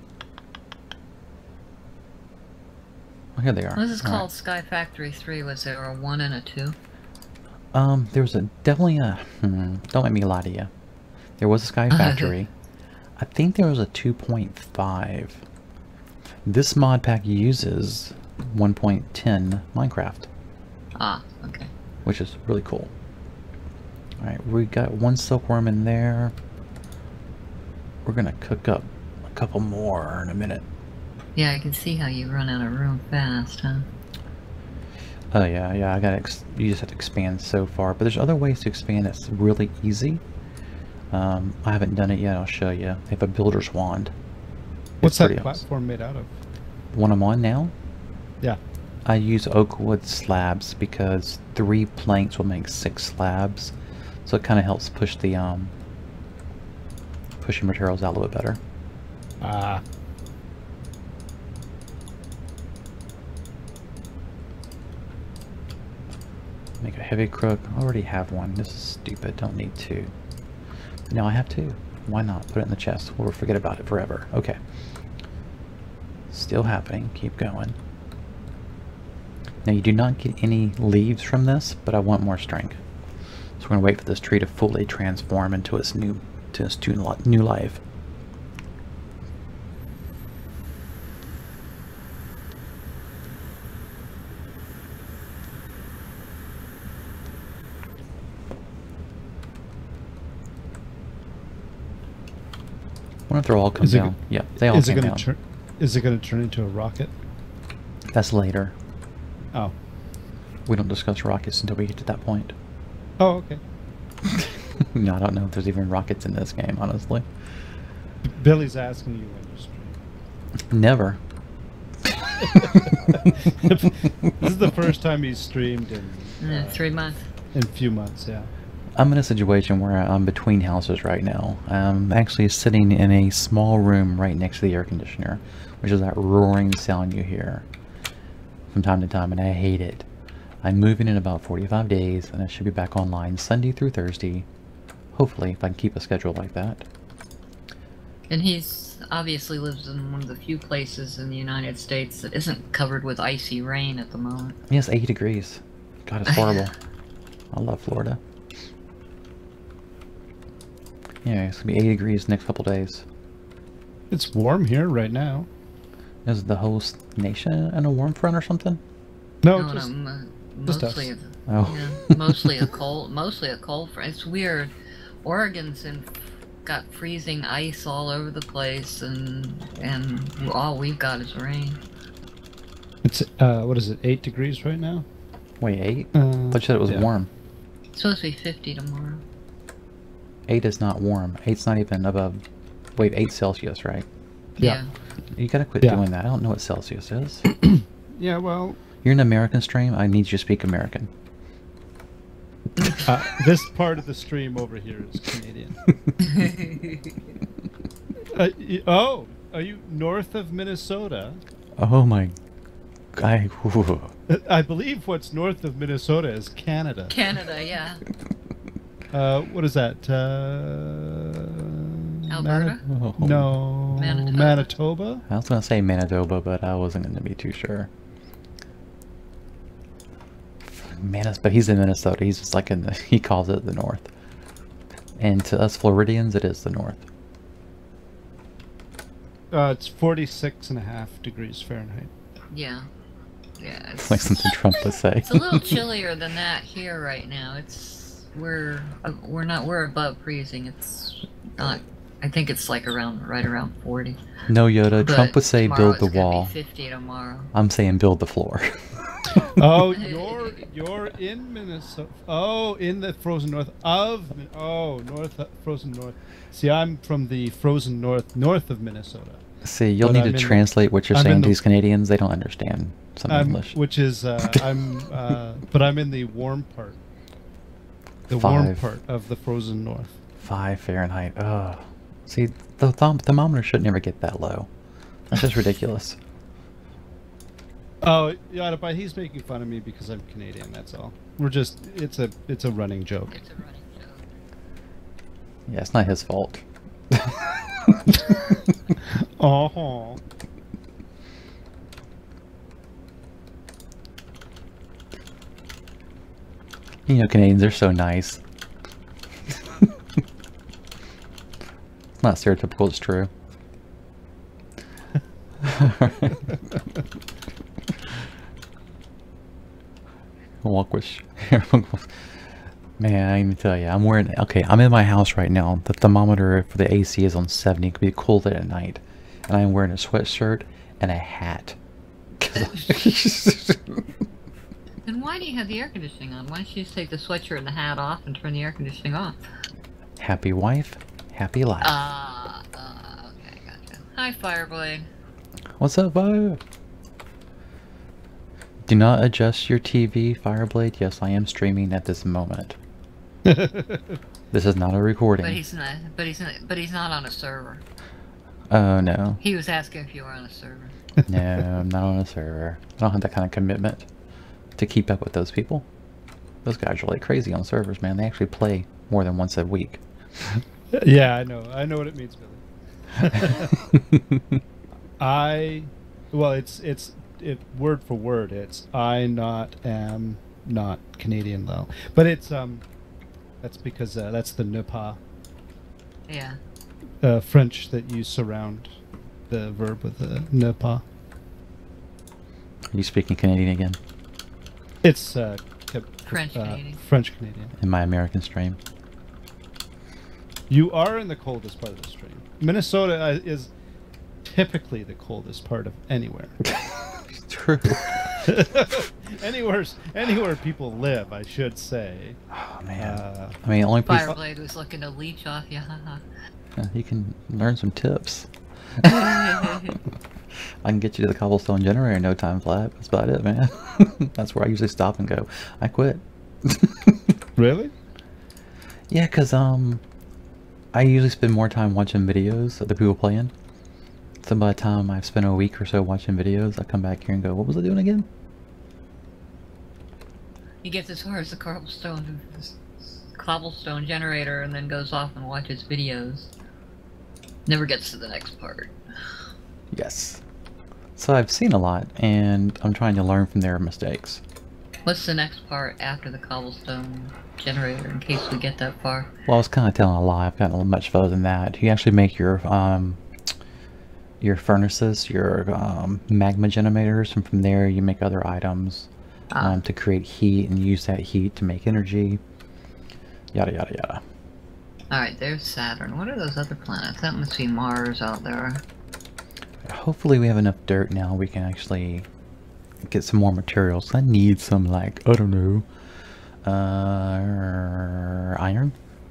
Oh, here they are. This is All called right. Sky Factory three. Was there a one and a two? Um, there was a definitely a. Hmm, don't make me lie to you. There was a Sky Factory. I think there was a two point five. This mod pack uses one point ten Minecraft, Ah, okay. which is really cool. All right, we got one silkworm in there. We're gonna cook up a couple more in a minute. Yeah, I can see how you run out of room fast, huh? Oh yeah, yeah. I got ex you just have to expand so far, but there's other ways to expand that's really easy. Um, I haven't done it yet. I'll show you. They have a builder's wand. What's It's that pretty platform made out of? The one I'm on now. Yeah. I use oak wood slabs because three planks will make six slabs, so it kind of helps push the um push your materials out a little bit better. Ah. Make a heavy crook. I already have one. This is stupid. Don't need two. Now I have two. Why not? Put it in the chest. We'll forget about it forever. Okay. Still happening. Keep going. Now you do not get any leaves from this, but I want more strength. So we're going to wait for this tree to fully transform into its new, to its new life. I wonder if they'll all come Is it down. go- Yeah, they all Is it came gonna down. turn? Is it gonna turn into a rocket? That's later. Oh. We don't discuss rockets until we get to that point. Oh, okay. No, I don't know if there's even rockets in this game, honestly. Billy's asking you when you stream. Never. This is the first time he's streamed in Yeah, uh, three months. in a few months. Yeah. I'm in a situation where I'm between houses right now. I'm actually sitting in a small room right next to the air conditioner, which is that roaring sound you hear from time to time, and I hate it. I'm moving in about forty-five days, and I should be back online Sunday through Thursday. Hopefully, if I can keep a schedule like that. And he's obviously lives in one of the few places in the United States that isn't covered with icy rain at the moment. Yes, eighty degrees. God, it's horrible. I love Florida. Yeah, it's gonna be eighty degrees next couple days. It's warm here right now. Is the whole s- nation in a warm front or something? No, no, just no, mo- just us. mostly, Oh. yeah, mostly a cold, mostly a cold front. It's weird. Oregon's in, got freezing ice all over the place, and and all we've got is rain. It's uh, what is it? Eight degrees right now. Wait, eight? Uh, I thought you said it was yeah. warm. It's supposed to be fifty tomorrow. Eight is not warm. Eight's not even above. Wait, eight Celsius, right? Yeah. You gotta quit Yeah. doing that. I don't know what Celsius is. Yeah. Well, You're an American stream. I need you to speak American. uh, this part of the stream over here is Canadian. uh, y- oh, are you north of Minnesota? Oh my. I. Uh, I believe what's north of Minnesota is Canada. Canada, yeah. Uh, what is that? Uh, Alberta? Oh. No, Manitoba. Manitoba. I was gonna say Manitoba, but I wasn't gonna be too sure. Manis, but he's in Minnesota. He's just like in the. He calls it the north. And to us Floridians, it is the north. Uh, it's forty-six and a half degrees Fahrenheit. Yeah. Yeah. It's like something Trump would say. It's a little chillier than that here right now. It's we're uh, we're not we're above freezing. It's not. I think it's like around right around forty. No, Yoda. But Trump would say tomorrow build the it's gonna wall. Be fifty tomorrow. I'm saying build the floor. Oh, you're you're in Minnesota. Oh, in the frozen north of. Min- Oh, north uh, frozen north. See, I'm from the frozen north north of Minnesota. See, you'll But need I'm to in the- translate what you're I'm saying in to the- these Canadians. They don't understand some I'm, English. which is uh, I'm, uh, but I'm in the warm part. The warm Five. part of the frozen north. Five Fahrenheit. Ugh. See, the th thermometer should never get that low. That's just ridiculous. Oh, yeah, but he's making fun of me because I'm Canadian. That's all. We're just it's a it's a running joke. It's a running joke. Yeah, it's not his fault. Oh. You know, Canadians are so nice. It's not stereotypical, it's true. Walk with. Man, I even tell you, I'm wearing. Okay, I'm in my house right now. The thermometer for the A C is on seventy. It could be cold at night, and I'm wearing a sweatshirt and a hat. Then why do you have the air conditioning on? Why don't you just take the sweatshirt and the hat off and turn the air conditioning off? Happy wife, happy life. Ah, uh, uh, okay, gotcha. Hi, Fireblade. What's up, Bo? Do not adjust your T V, Fireblade. Yes, I am streaming at this moment. This is not a recording. But he's not. But he's not. But he's not on a server. Oh, no. He was asking if you were on a server. No, I'm not on a server. I don't have that kind of commitment to keep up with those people. Those guys are like crazy on servers, man. They actually play more than once a week. Yeah, I know. I know what it means, Billy. I, well, it's it's it word for word. It's I not am not Canadian though, but it's um, that's because uh, that's the ne pas, Yeah. uh, French that you surround the verb with the ne pas. Are you speaking Canadian again? It's uh, ca- French uh, Canadian. French Canadian. In my American stream? You are in the coldest part of the stream. Minnesota uh, is typically the coldest part of anywhere. True. anywhere, anywhere people live, I should say. Oh, man. Uh, I mean, only place Fireblade was looking to leech off you. haha. you can learn some tips. I can get you to the cobblestone generator in no time flat. That's about it, man. That's where I usually stop and go, I quit. really? Yeah, because um, I usually spend more time watching videos of the people playing. So by the time I've spent a week or so watching videos, I come back here and go, what was I doing again? He gets as far as the cobblestone, cobblestone generator, and then goes off and watches videos. Never gets to the next part. Yes. So I've seen a lot, and I'm trying to learn from their mistakes. What's the next part after the cobblestone generator, in case we get that far? Well, I was kind of telling a lie. I've gotten much further than that. You actually make your um, your furnaces, your um, magma generators, and from there you make other items Ah. um, to create heat and use that heat to make energy. Yada yada yada. Alright, there's Saturn. What are those other planets? That must be Mars out there. Hopefully we have enough dirt now we can actually get some more materials. I need some, like, I don't know, uh, iron.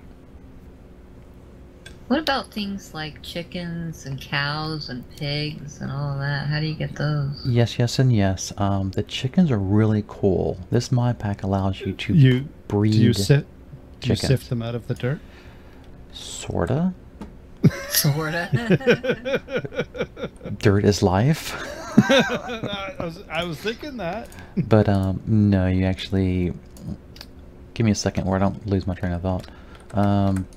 What about things like chickens and cows and pigs and all of that? How do you get those? Yes, yes, and yes. Um, the chickens are really cool. This mod pack allows you to You breed do you sift do you chickens. sift them out of the dirt? Sorta. Sorta. Dirt is life. I, was, I was thinking that. But um, no, you actually. Give me a second where I don't lose my train of thought. Um,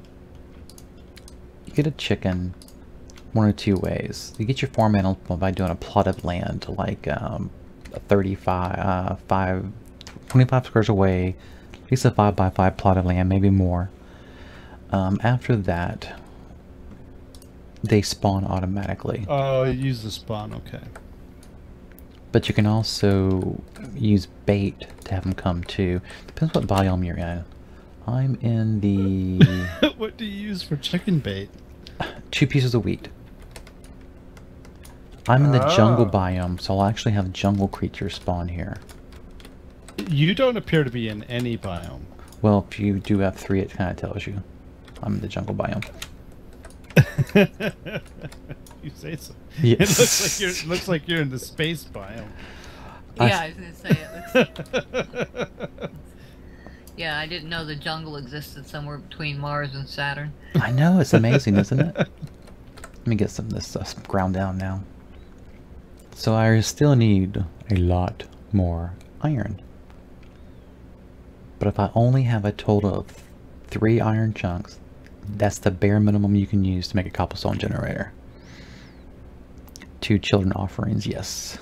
you get a chicken one or two ways. You get your farm animal by doing a plot of land, like um, a thirty-five, uh, five, twenty-five squares away, at least a five by five plot of land, maybe more. Um, after that, they spawn automatically. Oh, you use the spawn. Okay. But you can also use bait to have them come too. Depends what biome you're in. I'm in the What do you use for chicken bait? two pieces of wheat. I'm in the jungle Ah. biome, so I'll actually have jungle creatures spawn here. You don't appear to be in any biome. Well, if you do have three, it kind of tells you. I'm in the jungle biome. You say so. Yes. It looks like you're it looks like you're in the space biome. I- Yeah, I was gonna say it looks. Yeah, I didn't know the jungle existed somewhere between Mars and Saturn. I know, it's amazing, isn't it? Let me get some of this stuff ground down now. So I still need a lot more iron. But if I only have a total of three iron chunks, that's the bare minimum you can use to make a cobblestone generator. Two children offerings, yes.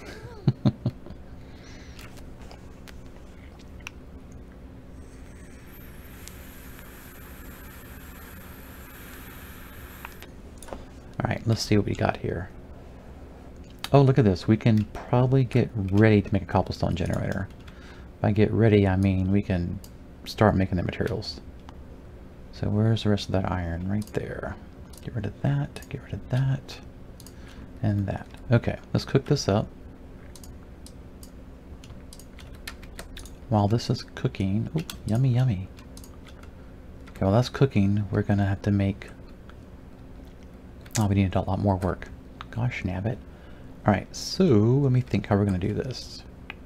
Alright, let's see what we got here. Oh, look at this. We can probably get ready to make a cobblestone generator. By get ready, I mean we can start making the materials. So where's the rest of that iron? Right there. Get rid of that, get rid of that, and that. Okay, let's cook this up. While this is cooking, oh, yummy, yummy. Okay, while that's cooking, we're gonna have to make. Oh, we need a lot more work. Gosh, nabbit. Alright, so let me think how we're gonna do this.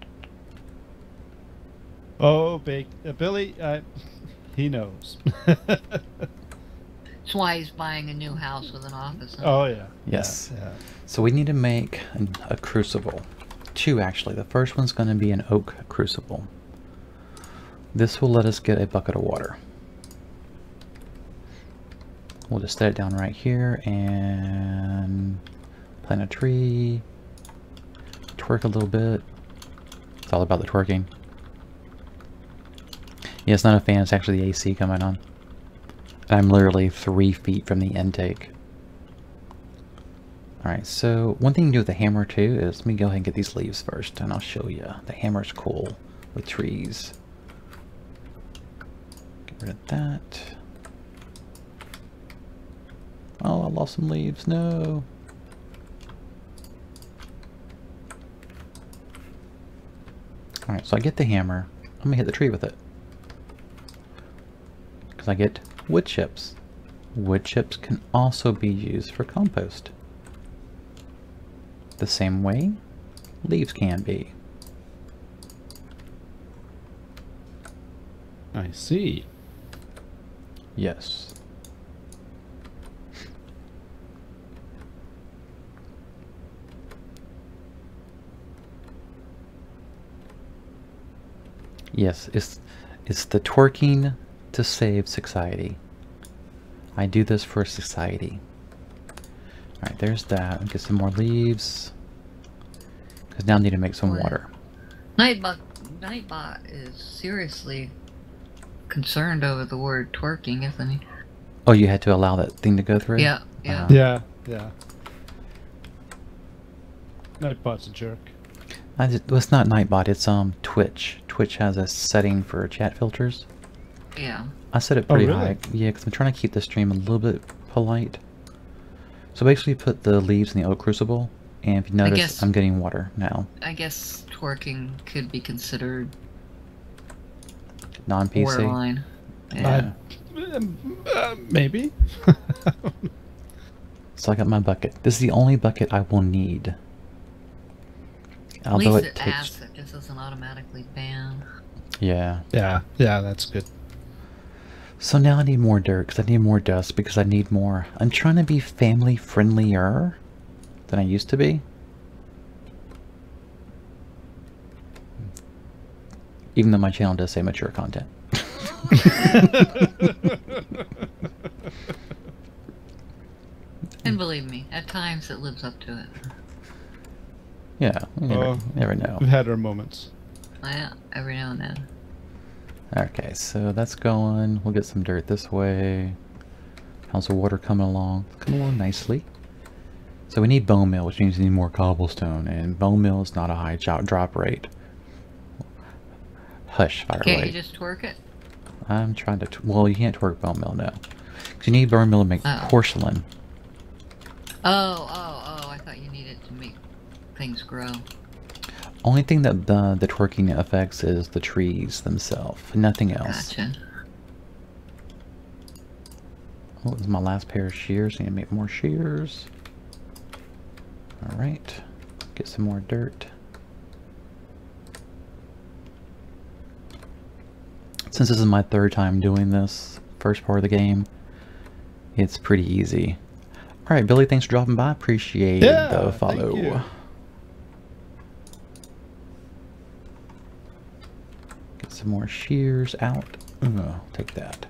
Oh, bake uh, Billy, uh, he knows. That's why he's buying a new house with an office. Huh? Oh yeah. Yes. Yeah, yeah. So we need to make an, a crucible. Two, actually. The first one's going to be an oak crucible. This will let us get a bucket of water. We'll just set it down right here and plant a tree. Twerk a little bit. It's all about the twerking. Yeah, it's not a fan, it's actually the A C coming on. I'm literally three feet from the intake. Alright, so one thing to do with the hammer too is, let me go ahead and get these leaves first and I'll show you. The hammer's cool with trees. Get rid of that. Oh, I lost some leaves, no. Alright, so I get the hammer. I'm gonna hit the tree with it. Because I get wood chips. Wood chips can also be used for compost. The same way leaves can be. I see. Yes. Yes, it's it's the twerking to save society. I do this for society. Alright, there's that. Get some more leaves. Because now I need to make some Right. water. Nightbot, Nightbot is seriously concerned over the word twerking, isn't he? Oh, you had to allow that thing to go through? Yeah, yeah. Uh, Yeah, yeah. Nightbot's a jerk. I just, well, it's not Nightbot, it's um Twitch. Twitch has a setting for chat filters. Yeah. I set it Oh, pretty really? high. Yeah, because I'm trying to keep the stream a little bit polite. So basically you put the leaves in the oak crucible, And if you notice, guess- I'm getting water now. I guess twerking could be considered Non-P C. borderline. Yeah. Um, uh, maybe. So I got my bucket. This is the only bucket I will need. At Although least it it takes... asks, it just doesn't automatically ban. Yeah. Yeah, yeah, that's good. So now I need more dirt because I need more dust because I need more. I'm trying to be family friendlier than I used to be. Even though my channel does say mature content. And believe me, at times it lives up to it. Yeah, you never, Oh. never know. We've had our moments. Yeah, every now and then. Okay, so that's going. We'll get some dirt this way. How's the water coming along? Coming along nicely. So we need bone meal, which means we need more cobblestone, and bone meal is not a high drop drop rate. Hush, Can't Firelight. you just twerk it? I'm trying to. T well, you can't twerk bone meal now, because you need bone meal to make Oh. porcelain. Oh, oh, oh, I thought you needed to make things grow. Only thing that the the twerking affects is the trees themselves, nothing else. Gotcha. Oh, this is my last pair of shears. I need to make more shears. Alright. Get some more dirt. Since this is my third time doing this first part of the game, it's pretty easy. Alright, Billy, thanks for dropping by. Appreciate Yeah, the thank follow. you. Get some more shears out. Ooh, I'll take that.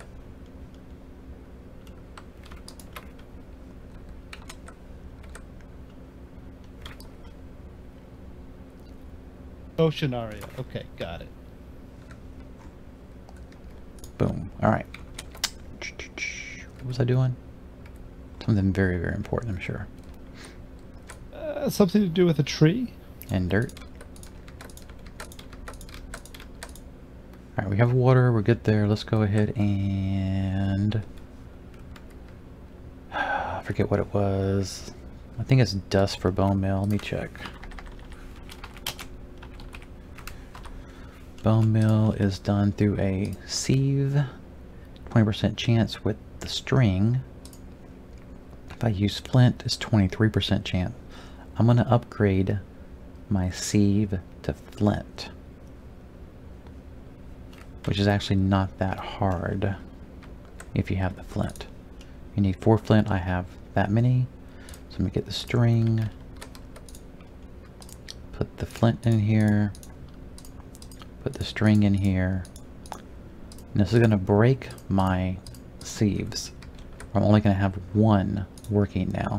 Oceanaria. Okay, got it. Boom. Alright. What was I doing? Something very, very important, I'm sure. Uh, something to do with a tree? And dirt. Alright, we have water. We're good there. Let's go ahead and... I forget what it was. I think it's dust for bone meal. Let me check. Bone meal is done through a sieve. twenty percent chance with the string. If I use flint, it's twenty-three percent chance. I'm going to upgrade my sieve to flint, which is actually not that hard if you have the flint. You need four flint. I have that many. So let me get the string, put the flint in here, put the string in here. And this is going to break my sieves. I'm only going to have one working now.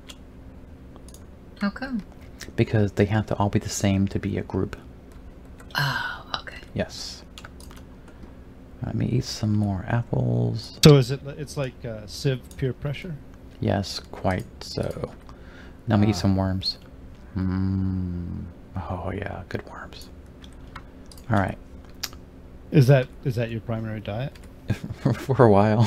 How come? Because they have to all be the same to be a group. Oh, okay. Yes. Let me eat some more apples. So is it? It's like uh, sieve peer pressure? Yes, quite so. Now I'm gonna eat Ah. some worms. Mmm. Oh yeah, good worms. Alright. Is that is that your primary diet? For a while.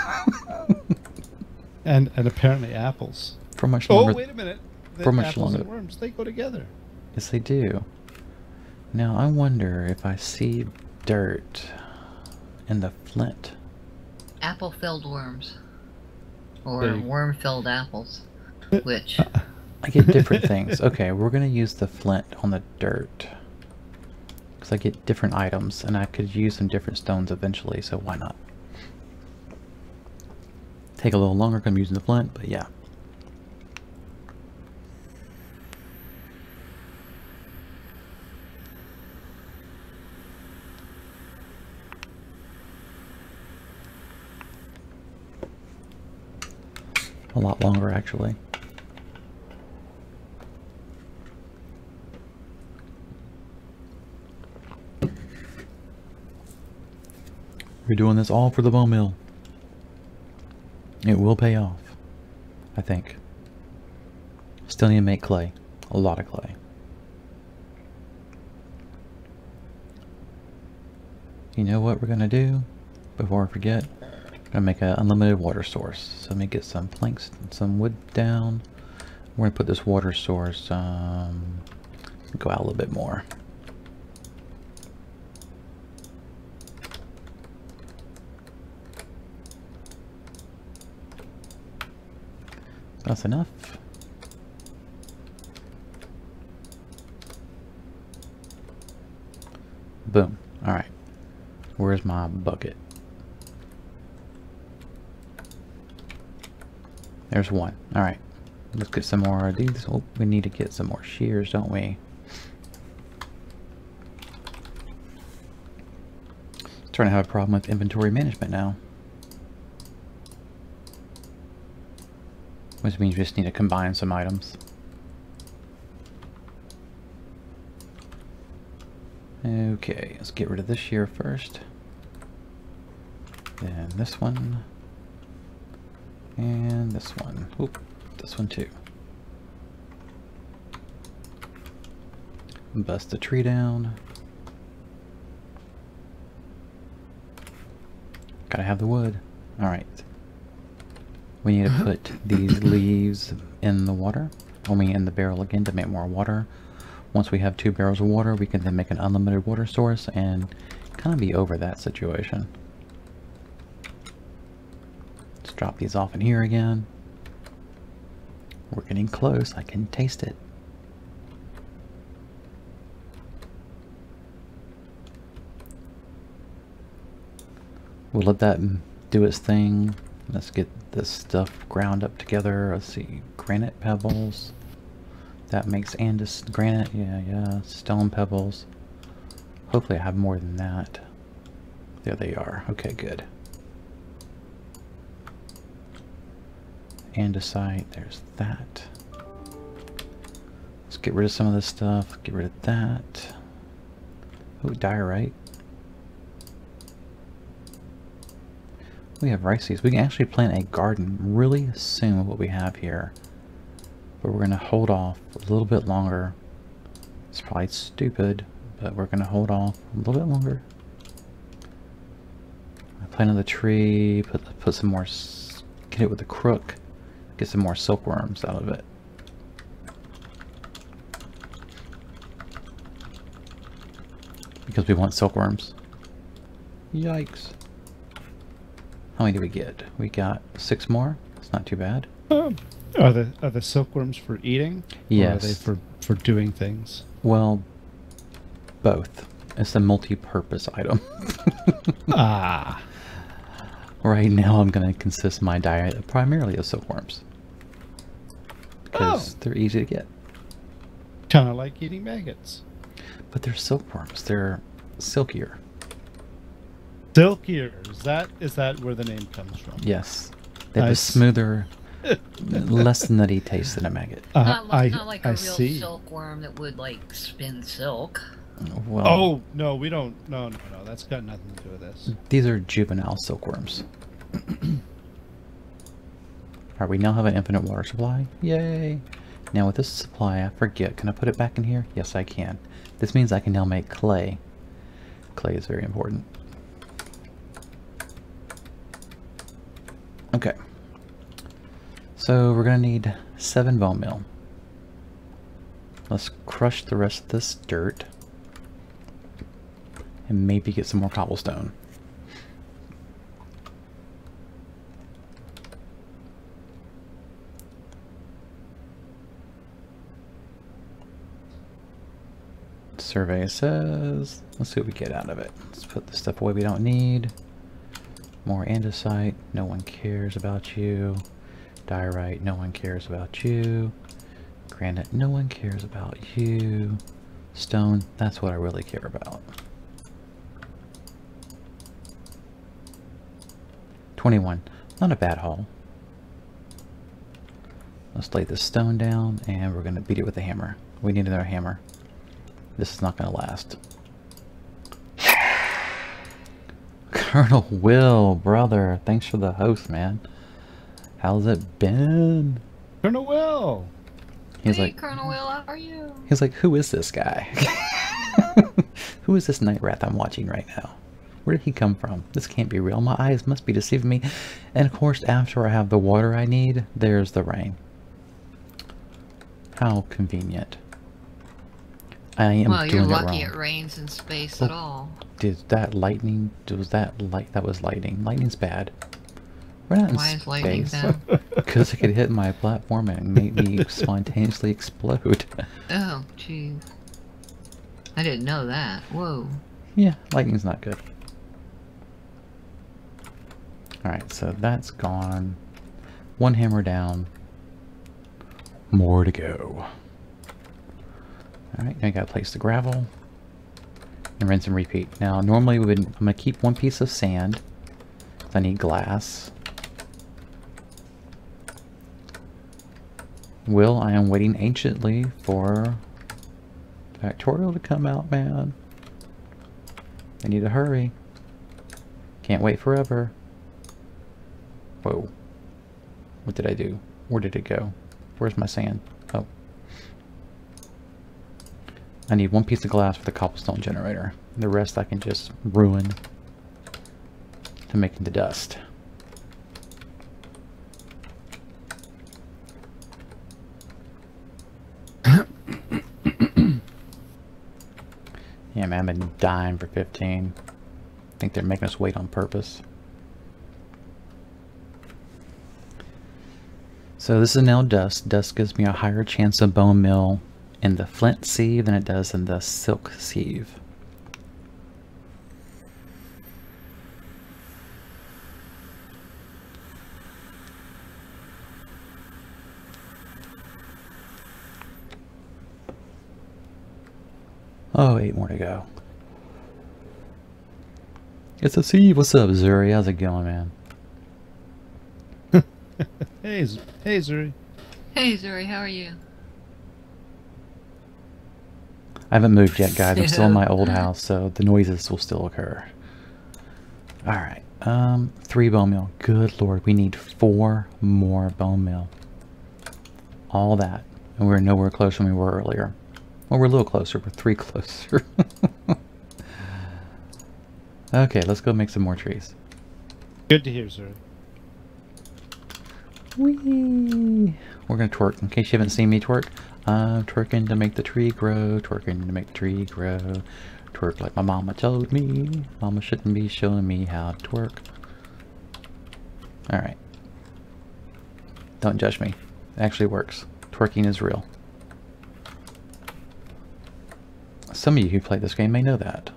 And and apparently apples. For much Oh, longer. wait a minute. The For much apples and longer. worms, they go together. Yes, they do. Now I wonder if I see dirt in the flint. Apple-filled worms. Or There you- worm-filled apples. Which, I get different things. Okay, we're gonna use the flint on the dirt. Because I get different items, and I could use some different stones eventually, so why not? Take a little longer because I'm using the flint, but yeah. A lot longer, actually. We're doing this all for the bone meal. It will pay off, I think. Still need to make clay. A lot of clay. You know what we're gonna do? Before I forget, I'm gonna make an unlimited water source. So let me get some planks and some wood down. We're gonna put this water source, um, go out a little bit more. That's enough. Boom. Alright. Where's my bucket? There's one. Alright. Let's get some more of these. Oh, we need to get some more shears, don't we? Starting to have a problem with inventory management now. Which means we just need to combine some items. Okay, let's get rid of this shear first. Then this one. And this one. Oop, this one too. Bust the tree down. Gotta have the wood. Alright. We need to put these leaves in the water. Only in the barrel again to make more water. Once we have two barrels of water, we can then make an unlimited water source and kind of be over that situation. Let's drop these off in here again. We're getting close. I can taste it. We'll let that do its thing. Let's get this stuff ground up together. Let's see. Granite pebbles. That makes Andis granite. Yeah, yeah. Stone pebbles. Hopefully I have more than that. There they are. Okay, good. Andesite. There's that. Let's get rid of some of this stuff. Get rid of that. Oh, diorite. We have rice seeds. We can actually plant a garden really soon with what we have here. But we're going to hold off a little bit longer. It's probably stupid, but we're going to hold off a little bit longer. I planted the tree, put, put some more, get it with the crook, get some more silkworms out of it. Because we want silkworms. Yikes. How many do we get? We got six more. It's not too bad. Um, are the are the silkworms for eating? Yes. Or are they for for doing things? Well, both. It's a multi-purpose item. Ah. Right now, I'm going to consist my diet primarily of silkworms because Oh. they're easy to get. Kind of like eating maggots. But they're silkworms. They're silkier. Silkier. Is that is that where the name comes from? Yes. They have a Nice. smoother, less nutty taste than a maggot. Uh, not, I like, not like a I real see. silkworm that would like spin silk. Well, Oh no, we don't. No, no, no. That's got nothing to do with this. these are juvenile silkworms. Alright, we now have an infinite water supply. Yay! Now with this supply, I forget. Can I put it back in here? Yes, I can. This means I can now make clay. Clay is very important. Okay. So we're going to need seven bone meal. Let's crush the rest of this dirt. And maybe get some more cobblestone. Survey says, let's see what we get out of it. Let's put the stuff away we don't need. More andesite, no one cares about you. Diorite, no one cares about you. Granite, no one cares about you. Stone, that's what I really care about. twenty-one, not a bad haul. Let's lay this stone down and we're going to beat it with a hammer. We need another hammer. This is not going to last. Colonel Will, brother, thanks for the host, man. How's it been? Colonel Will. He's hey, like, Colonel Will, how are you? he's like, who is this guy? Who is this night wrath I'm watching right now? Where did he come from? This can't be real. My eyes must be deceiving me. And of course, after I have the water I need, there's the rain. How convenient. I am Well, you're doing lucky it it wrong. rains in space Oh. at all. Did that lightning? Was that light? That was lightning. Lightning's bad. We're not Why in is lightning space. bad? Because it could hit my platform and make me spontaneously explode. Oh, jeez. I didn't know that. Whoa. Yeah, lightning's not good. Alright, so that's gone. One hammer down. More to go. Alright, now I gotta place the gravel. And rinse and repeat. Now, normally we would, I'm gonna keep one piece of sand. Because I need glass. Will, I am waiting anciently for Factorial to come out, man. I need to hurry. Can't wait forever. Whoa. What did I do? Where did it go? Where's my sand? Oh. I need one piece of glass for the cobblestone generator. The rest I can just ruin to make into dust. Yeah, man, I've been dying for fifteen. I think they're making us wait on purpose. So this is now dust. Dust gives me a higher chance of bone meal in the flint sieve than it does in the silk sieve. Oh, eight more to go. It's a sieve. What's up, Zuri? How's it going, man? Hey, Z hey, Zuri. Hey, Zuri, how are you? I haven't moved yet, guys. I'm still in my old house, so the noises will still occur. Alright. Um, three bone meal. Good lord, we need four more bone meal. All that. And we're nowhere closer than we were earlier. Well, we're a little closer. We're three closer. Okay, let's go make some more trees. Good to hear, Zuri. Whee! We're gonna twerk. In case you haven't seen me twerk, I'm twerking to make the tree grow, twerking to make the tree grow. Twerk like my mama told me. Mama shouldn't be showing me how to twerk. Alright. Don't judge me. It actually works. Twerking is real. Some of you who play this game may know that.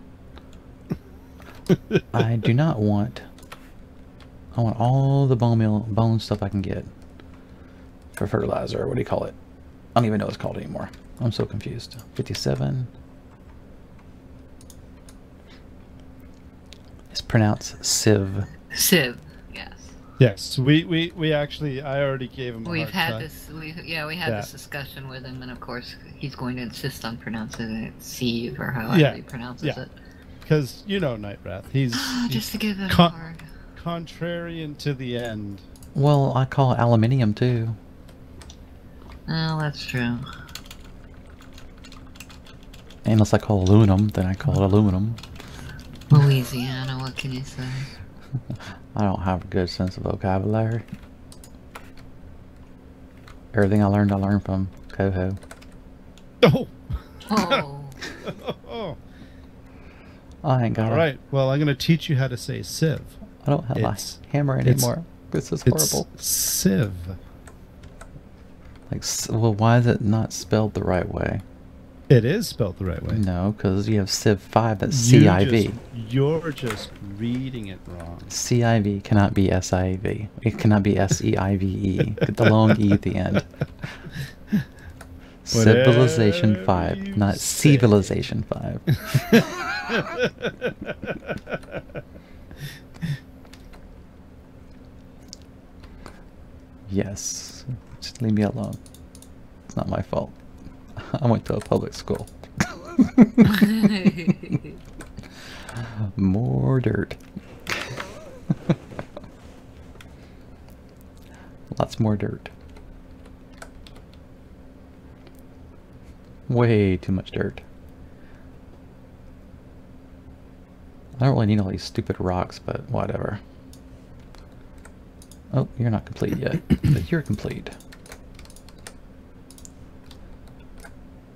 I do not want... I want all the bone meal, bone stuff I can get for fertilizer. What do you call it? I don't even know what it's called anymore. I'm so confused. fifty-seven. It's pronounced sieve. Civ, yes. Yes, we, we, we actually, I already gave him a We've hard had time. this, we, yeah, we had Yeah. this discussion with him, and of course, he's going to insist on pronouncing it Sieve, or however Yeah, he pronounces yeah. it. Because, you know, Night Wrath, he's, Just he's to give it a con- hard. contrarian to the end. Well, I call it aluminium too. Oh, that's true. Unless I call aluminum, then I call it aluminum. Louisiana, what can you say? I don't have a good sense of vocabulary. Everything I learned, I learned from Coho. Oh! Oh, Oh! I ain't got All right, well, I'm going to teach you how to say sieve. I don't have It's- my hammer it's- anymore. This is It's horrible. sieve. Like, s- well, why is it not spelled the right way? It is spelled the right way. No, because you have Civ five, that's You C I V. just- You're just reading it wrong. C I V cannot be S I V. It cannot be S E I V E. Get the long E at the end. Civilization Whatever five, you not say. Civilization five. Yes. Just leave me alone. It's not my fault. I went to a public school. More dirt. Lots more dirt. Way too much dirt. I don't really need all these stupid rocks, but whatever. Oh, you're not complete yet, but you're complete.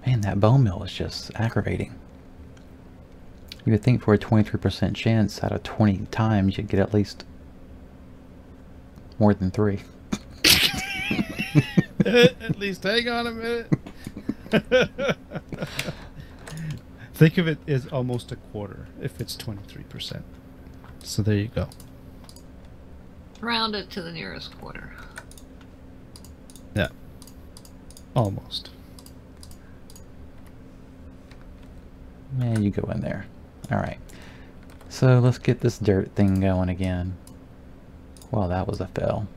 Man, that bone meal is just aggravating. You would think for a twenty-three percent chance out of twenty times you'd get at least more than three. At least hang on a minute. Think of it as almost a quarter if it's twenty-three percent. So there you go. Round it to the nearest quarter. Yeah. Almost. Yeah, you go in there. Alright. So let's get this dirt thing going again. Well, that was a fail.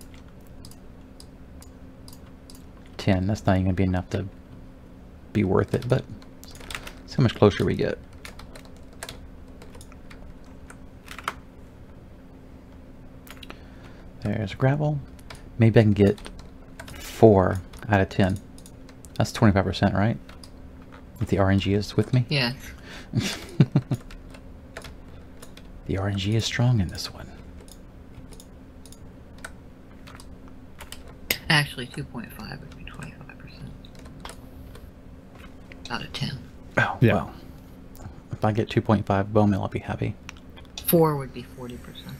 ten. That's not even going to be enough to be worth it, but see how much closer we get. There's gravel. Maybe I can get four out of ten. That's twenty-five percent, right? If the R N G is with me? Yes. The R N G is strong in this one. Actually, two point five would be twenty-five percent. Out of ten. Oh, Yeah. well. If I get two point five bone meal, I'll be happy. four would be forty percent.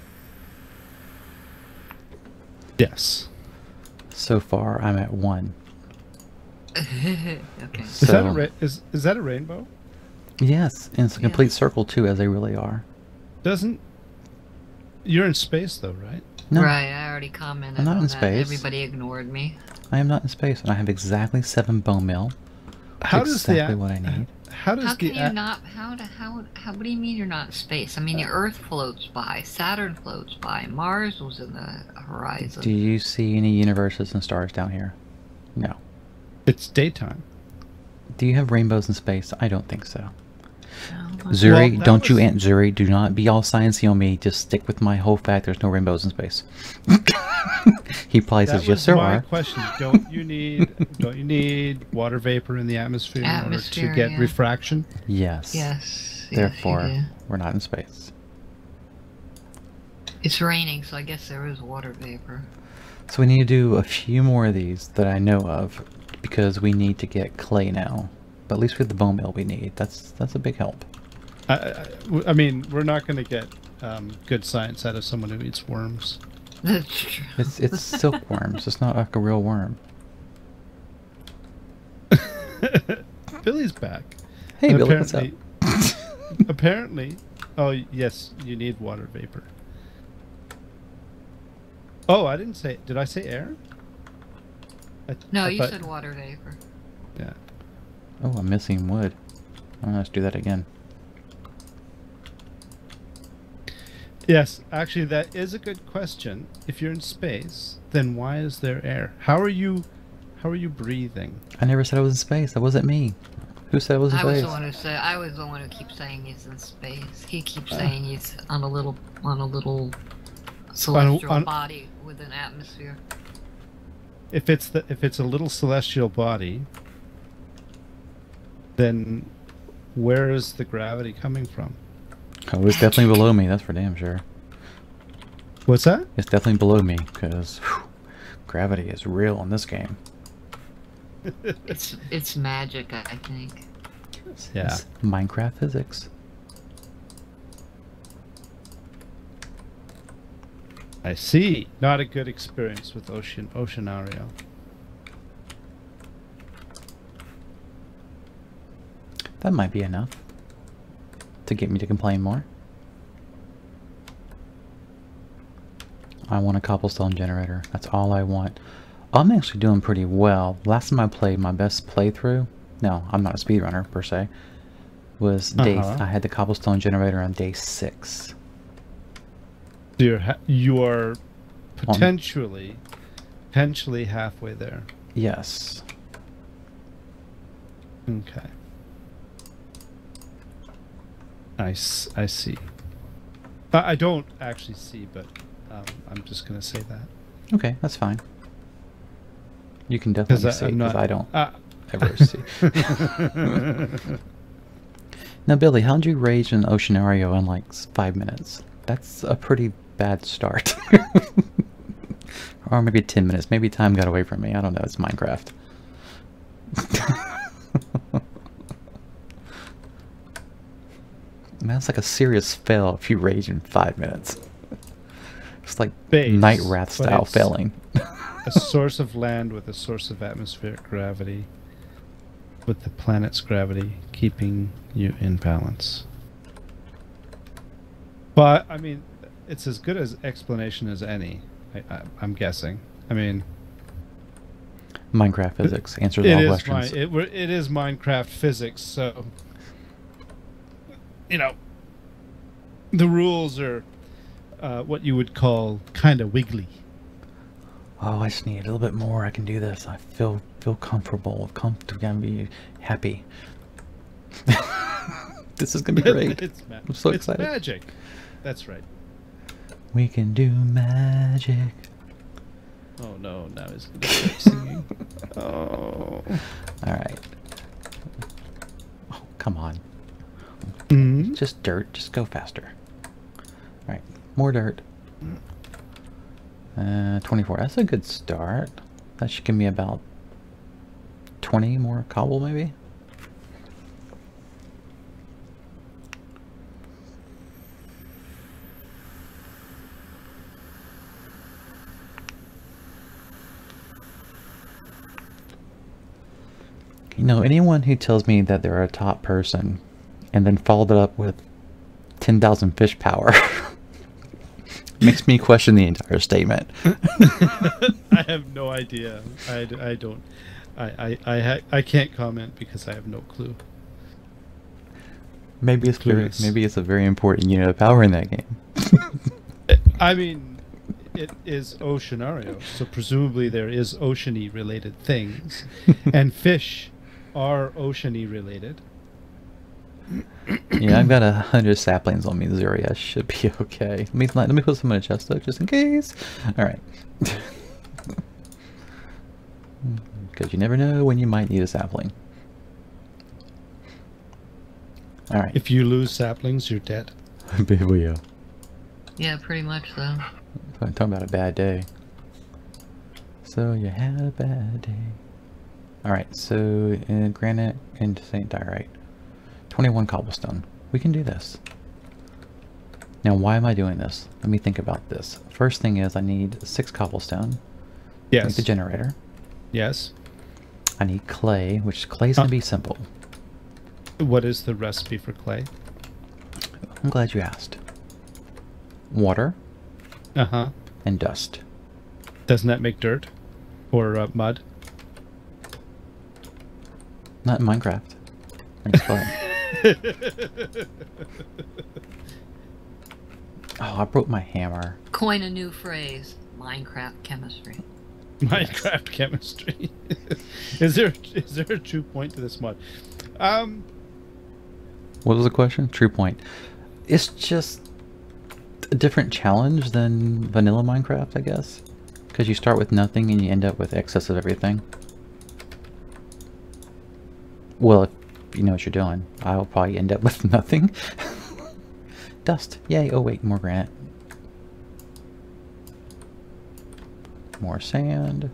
Yes. So far, I'm at one. Okay. Is that a So, ra- is is that a rainbow? yes, and it's a Yeah. complete circle too, as they really are. Doesn't you're in space though, right? No, Right, I already commented I'm not on in that. space. Everybody ignored me. I am not in space, and I have exactly seven bone meal. How does the exactly a- what I need. How does How the can you a- not? How do how how? What do you mean you're not in space? I mean, your Earth floats by, Saturn floats by, Mars was in the horizon. Do you see any universes and stars down here? No. it's daytime? Do you have rainbows in space? I don't think so. No, Zuri, Well, that don't you, was- Aunt Zuri, do not be all sciencey on me. Just stick with my whole fact there's no rainbows in space. He probably That says, yes, was there my are. question. Don't you need don't you need water vapor in the atmosphere, in order Atmosphere, to get yeah. refraction? Yes. Yes. Therefore, yes, you do. we're not in space. It's raining, so I guess there is water vapor. So we need to do a few more of these that I know of, because we need to get clay now. But at least with the bone meal we need. That's that's a big help. I, I, I mean, we're not going to get um, good science out of someone who eats worms. That's true. It's it's silkworms. It's not like a real worm. Billy's back. Hey, And Billy, what's up? apparently, apparently, oh yes, you need water vapor. Oh, I didn't say. Did I say air? I, No, I you thought- said water vapor. Yeah. Oh, I'm missing wood. Oh, let's do that again. Yes, actually, that is a good question. If you're in space, then why is there air? How are you? How are you breathing? I never said I was in space. That wasn't me. Who said I was in I was space? the one who said. I was the one who keeps saying he's in space. He Uh. keeps saying he's on a little on a little celestial on- body with an atmosphere. If it's the if it's a little celestial body, then where is the gravity coming from? Oh, it's definitely below me. That's for damn sure. What's that? It's definitely below me, because gravity is real in this game. It's it's magic, I think. Yeah. It's Minecraft physics. I see. Not a good experience with Ocean Oceanario. That might be enough to get me to complain more. I want a cobblestone generator. That's all I want. I'm actually doing pretty well. Last time I played, my best playthrough, no, I'm not a speedrunner per se, was day, Uh-huh. I had the cobblestone generator on day six. So you're ha- you are potentially potentially halfway there. Yes. Okay. I, s- I see. I I don't actually see, but um, I'm just gonna say that. Okay, that's fine. You can 'Cause definitely I- see, I'm because not- I don't Uh, ever see. Now, Billy, how'd you rage in Oceanario in like s- five minutes? That's a pretty bad start. Or maybe ten minutes. Maybe time got away from me. I don't know. It's Minecraft. Man, that's like a serious fail if you rage in five minutes. It's like Base, Night Wrath but style it's failing. a source of land with a source of atmospheric gravity, with the planet's gravity keeping you in balance. But I mean, it's as good as explanation as any. I, I, I'm guessing. I mean, Minecraft physics answers it all is questions. Mi- it, we're- it is Minecraft physics, so you know the rules are uh, what you would call kind of wiggly. Oh, I just need a little bit more. I can do this. I feel feel comfortable. Comfortable. Gonna be happy. This is gonna be great. It's ma- I'm so it's excited. magic. That's right. We can do magic. Oh no! Now he's gonna start singing. Oh. All right. Oh, come on. Mm-hmm. Just dirt. Just go faster. All right. More dirt. Uh, twenty-four. That's a good start. That should give me about twenty more cobble, maybe. You know, anyone who tells me that they're a top person and then followed it up with ten thousand fish power makes me question the entire statement. I have no idea. I, d- I don't. I I I, ha- I can't comment because I have no clue. Maybe it's very, Clueless. maybe it's a very important unit of power in that game. I mean, it is Oceanario, so presumably there is oceany related things, and fish are oceany related. Yeah, I've got a hundred saplings on me, Zuri. I should be okay. Let me let me put some in a chest though, just in case. All right. Because you never know when you might need a sapling. All right. If you lose saplings, you're dead. Biblio. Yeah, pretty much so. I'm talking about a bad day. So you had a bad day. Alright, so uh, granite and Saint Diorite. twenty-one cobblestone. We can do this. Now why am I doing this? Let me think about this. First thing is I need six cobblestone. Yes. Make the generator. Yes. I need clay, which clay's gonna Uh. be simple. What is the recipe for clay? I'm glad you asked. Water Uh huh. and dust. Doesn't that make dirt or uh, mud? Not in Minecraft. Makes clay. Oh, I broke my hammer. Coin a new phrase. Minecraft chemistry. Minecraft chemistry. is there is there a true point to this mod? Um, What was the question? True point. It's just a different challenge than vanilla Minecraft, I guess. Because you start with nothing and you end up with excess of everything. Well, if you know what you're doing, I'll probably end up with nothing. Dust. Yay. Oh wait, more granite. More sand.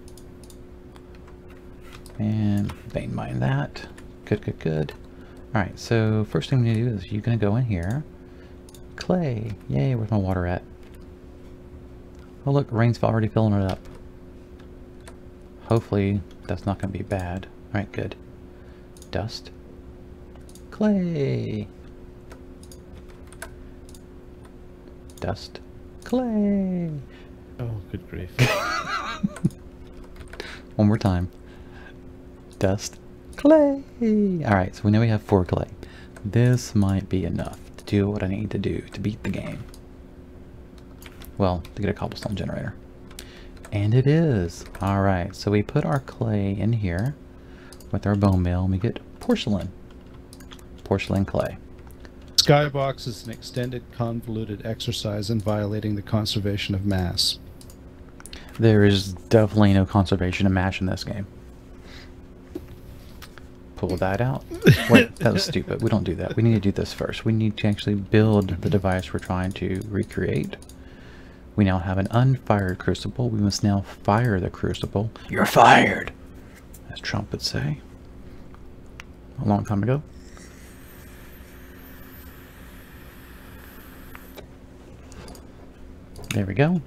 And vein mine that. Good, good, good. Alright, so first thing we need to do is you're going to go in here. Clay. Yay, where's my water at? Oh look, rain's already filling it up. Hopefully that's not going to be bad. Alright, good. Dust. Clay. Dust. Clay. oh, good grief. One more time. Dust. Clay. Alright, so we know we have four clay. This might be enough to do what I need to do to beat the game. Well, to get a cobblestone generator. And it is. Alright, so we put our clay in here with our bone meal and we get porcelain. Porcelain clay. Skybox is an extended convoluted exercise in violating the conservation of mass. There is definitely no conservation of mash in this game. Pull that out. Wait, that was stupid. We don't do that. We need to do this first. We need to actually build the device we're trying to recreate. We now have an unfired crucible. We must now fire the crucible. You're fired! As Trump would say. A long time ago. There we go.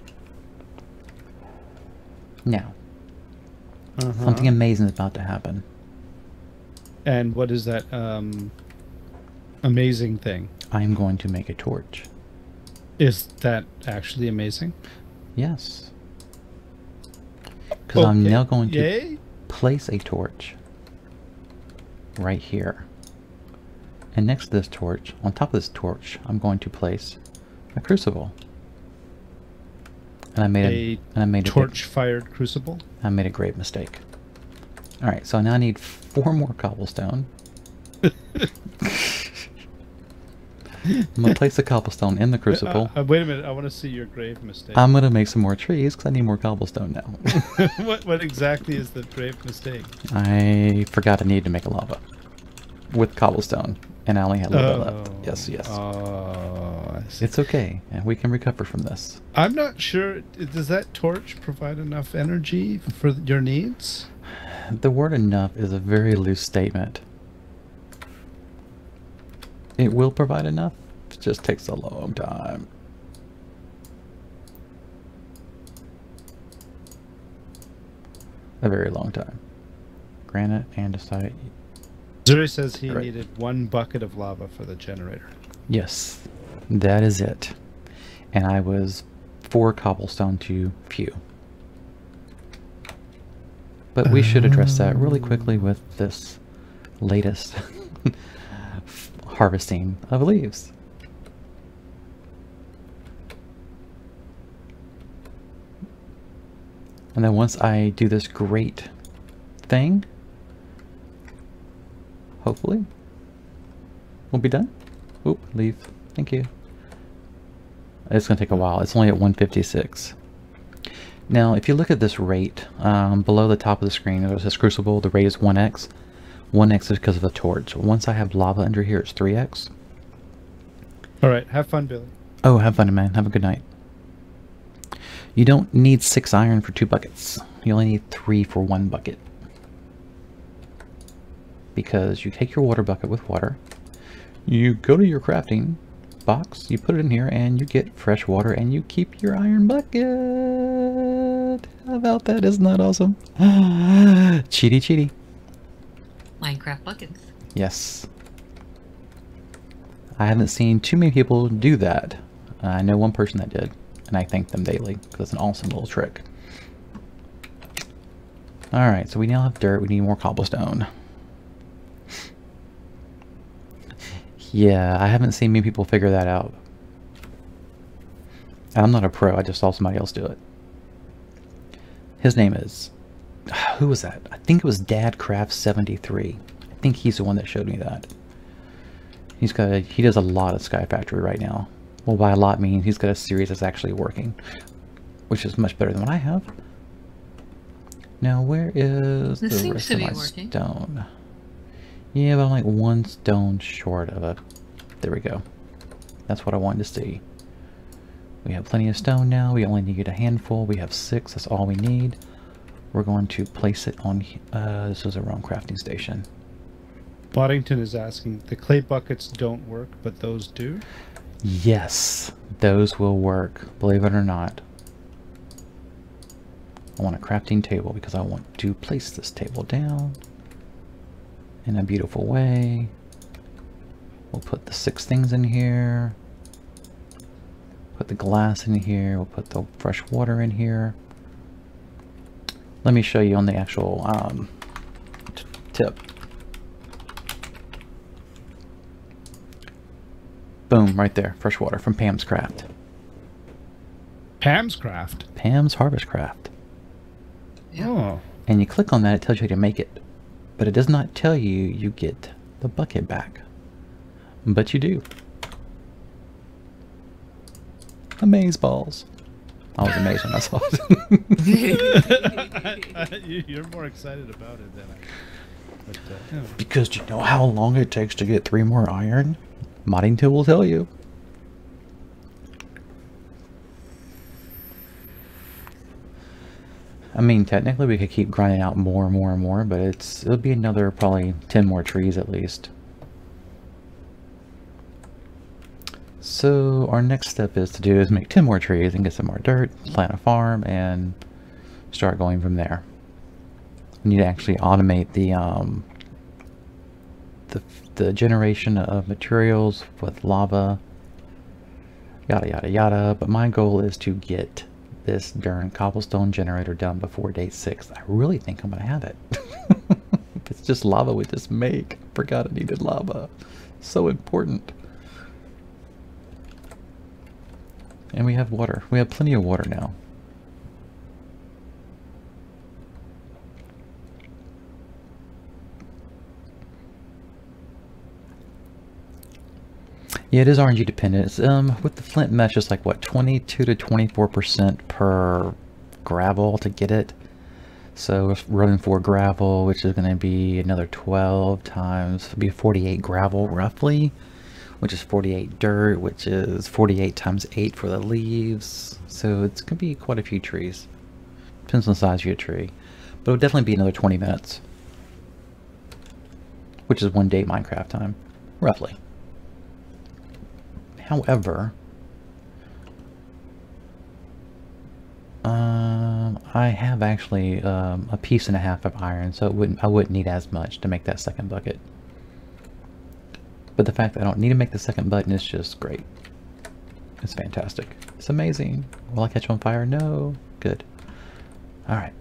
Now, Uh-huh. something amazing is about to happen. And what is that um, amazing thing? I'm going to make a torch. Is that actually amazing? Yes. Because I'm Okay. now going to Yay? place a torch right here. And next to this torch, on top of this torch, I'm going to place a crucible. And I made a, A and I made a torch-fired crucible? I made a great mistake. All right, so now I need four more cobblestone. I'm gonna place the cobblestone in the crucible. Uh, uh, wait a minute, I want to see your grave mistake. I'm gonna make some more trees because I need more cobblestone now. what, what exactly is the grave mistake? I forgot I needed to make a lava with cobblestone, and I only had a little bit left. Yes, yes. Oh, I see. It's okay, and we can recover from this. I'm not sure. Does that torch provide enough energy for your needs? The word enough is a very loose statement. It will provide enough. It just takes a long time. A very long time. Granite, andesite. Zuri says he Right. needed one bucket of lava for the generator. Yes, that is it. And I was four cobblestone to few. But we should address that really quickly with this latest harvesting of leaves. And then once I do this great thing, hopefully, we'll be done. Oop, leave. Thank you. It's going to take a while. It's only at one fifty-six. Now, if you look at this rate, um, below the top of the screen, it says Crucible, the rate is one x. one x is because of the torch. Once I have lava under here, it's three x. All right, have fun, Billy. Oh, have fun, man. Have a good night. You don't need six iron for two buckets. You only need three for one bucket. Because you take your water bucket with water, you go to your crafting box, you put it in here, and you get fresh water, and you keep your iron bucket. How about that? Isn't that awesome? Cheaty cheaty. Minecraft buckets. Yes. I haven't seen too many people do that. Uh, I know one person that did, and I thank them daily because it's an awesome little trick. Alright, so we now have dirt. We need more cobblestone. Yeah, I haven't seen many people figure that out. I'm not a pro, I just saw somebody else do it. His name is... Who was that? I think it was Dadcraft seventy-three. I think he's the one that showed me that. He's got a, he does a lot of Sky Factory right now. Well, by a lot means he's got a series that's actually working, which is much better than what I have. Now, where is This the seems rest to of be my working. stone? Yeah, but I'm like one stone short of a... There we go. That's what I wanted to see. We have plenty of stone now. We only need a handful. We have six. That's all we need. We're going to place it on... Uh, this is a wrong crafting station. Boddington is asking, the clay buckets don't work, but those do? Yes, those will work, believe it or not. I want a crafting table because I want to place this table down in a beautiful way. We'll put the six things in here. Put the glass in here. We'll put the fresh water in here. Let me show you on the actual um, t tip. Boom, right there. Fresh water from Pam's Craft. Pam's Craft? Pam's Harvest Craft. Yeah. Oh. And you click on that, it tells you how to make it. But it does not tell you you get the bucket back. But you do. Amaze balls. I was amazed when I saw it. You- You're more excited about it than I but, uh, yeah. Because do you know how long it takes to get three more iron? Modding Tool will tell you. I mean, technically we could keep grinding out more and more and more, but it's it'll be another probably ten more trees at least. So our next step is to do is make ten more trees and get some more dirt, plant a farm, and start going from there. We need to actually automate the um, the, the generation of materials with lava, yada yada yada. But my goal is to get this darn cobblestone generator done before day six. I really think I'm gonna have it. If it's just lava we just make. I forgot I needed lava. So important. And we have water. We have plenty of water now. Yeah, it is R N G dependent. It's, um, with the flint mesh, it's like, what, twenty-two to twenty-four percent per gravel to get it. So we're running for gravel, which is going to be another twelve times, it'll be forty-eight gravel roughly, which is forty-eight dirt, which is forty-eight times eight for the leaves. So it's going to be quite a few trees. Depends on the size of your tree. But it'll definitely be another twenty minutes. Which is one day Minecraft time, roughly. However, um, I have actually um, a piece and a half of iron, so it wouldn't I wouldn't need as much to make that second bucket. But the fact that I don't need to make the second button is just great. It's fantastic. It's amazing. Will I catch on fire? No. Good. All right.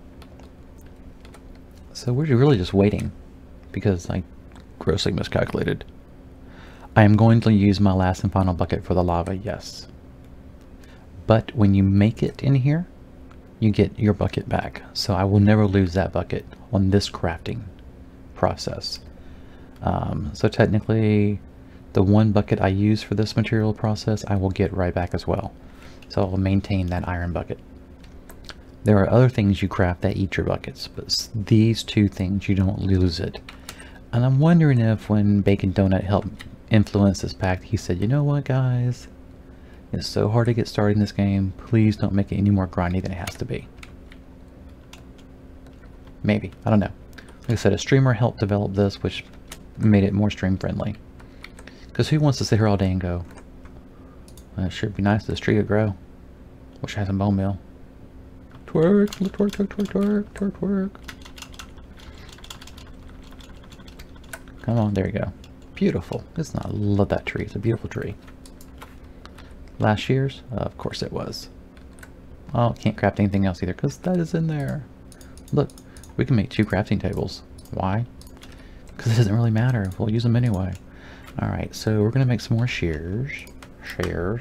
So we're really just waiting because I grossly miscalculated. I am going to use my last and final bucket for the lava, yes. But when you make it in here, you get your bucket back. So I will never lose that bucket on this crafting process. Um, so technically, the one bucket I use for this material process, I will get right back as well. So I'll maintain that iron bucket. There are other things you craft that eat your buckets, but these two things, you don't lose it. And I'm wondering if when Bacon Donut helped influence this pack, he said, you know what guys, it's so hard to get started in this game, please don't make it any more grindy than it has to be. Maybe, I don't know. Like I said, a streamer helped develop this, which made it more stream friendly. Because who wants to sit here all day and go, well, it should be nice if this tree would grow. Wish I had some bone meal. Twerk, twerk, twerk, twerk, twerk, twerk, twerk. Come on, there you go. Beautiful. It's not, I love that tree. It's a beautiful tree. Last year's? Uh, of course it was. Oh, can't craft anything else either because that is in there. Look, we can make two crafting tables. Why? Because it doesn't really matter. We'll use them anyway. Alright, so we're going to make some more shears. Shears.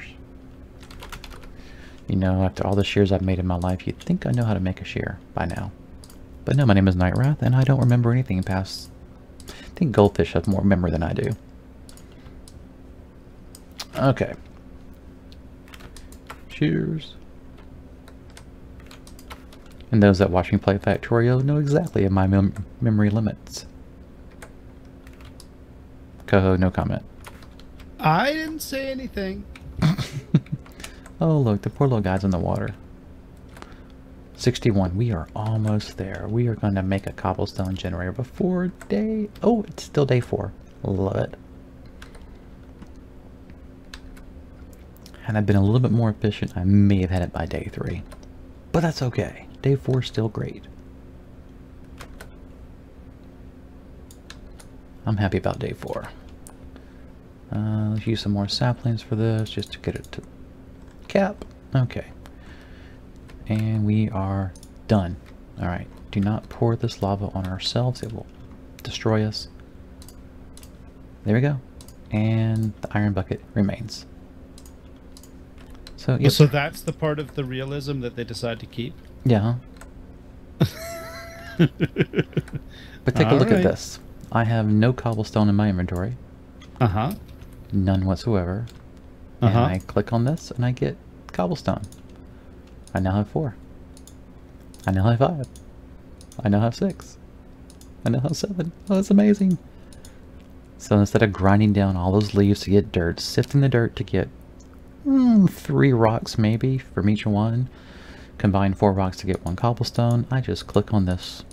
You know, after all the shears I've made in my life, you'd think I know how to make a shear by now. But no, my name is Nightwrath, and I don't remember anything past... I think goldfish have more memory than I do. Okay. Cheers. And those that watch me play Factorio know exactly my mem memory limits. Coho, no comment. I didn't say anything. Oh look, the poor little guy's in the water. sixty-one. We are almost there. We are going to make a cobblestone generator before day... Oh, it's still day four. Love it. Had I been a little bit more efficient, I may have had it by day three. But that's okay. Day four is still great. I'm happy about day four. Uh, let's use some more saplings for this just to get it to cap. Okay. And we are done. Alright, do not pour this lava on ourselves. It will destroy us. There we go. And the iron bucket remains. So, yep. So that's the part of the realism that they decide to keep? Yeah. But take All a look right. at this. I have no cobblestone in my inventory. Uh-huh. None whatsoever. Uh-huh. And I click on this and I get cobblestone. I now have four. I now have five. I now have six. I now have seven. Oh, that's amazing. So instead of grinding down all those leaves to get dirt, sifting the dirt to get mm, three rocks maybe from each one, combine four rocks to get one cobblestone, I just click on this.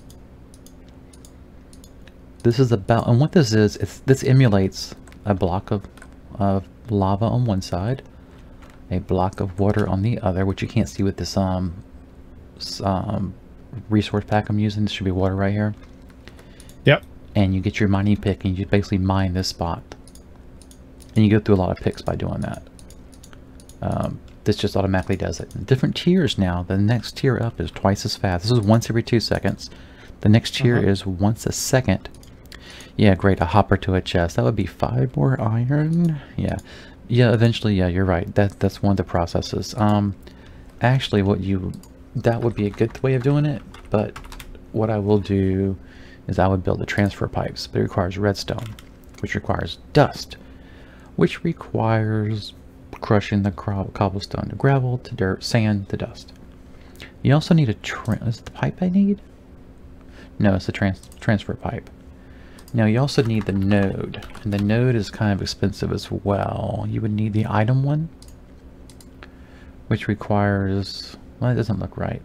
This is about, and what this is, it's, this emulates a block of of lava on one side, a block of water on the other, which you can't see with this um, s- um resource pack I'm using. This should be water right here. Yep. And you get your mining pick and you basically mine this spot. And you go through a lot of picks by doing that. Um, this just automatically does it. Different tiers now. The next tier up is twice as fast. This is once every two seconds. The next tier Uh-huh. is once a second. Yeah, great. A hopper to a chest. That would be five more iron. Yeah. Yeah, eventually, yeah, you're right. That That's one of the processes. Um, actually, what you... That would be a good way of doing it. But what I will do is I would build the transfer pipes. But it requires redstone, which requires dust, which requires crushing the cro- cobblestone to gravel to dirt, sand to dust. You also need a... Tra is it the pipe I need? No, it's the trans transfer pipe. Now you also need the node, and the node is kind of expensive as well. You would need the item one, which requires... Well, it doesn't look right.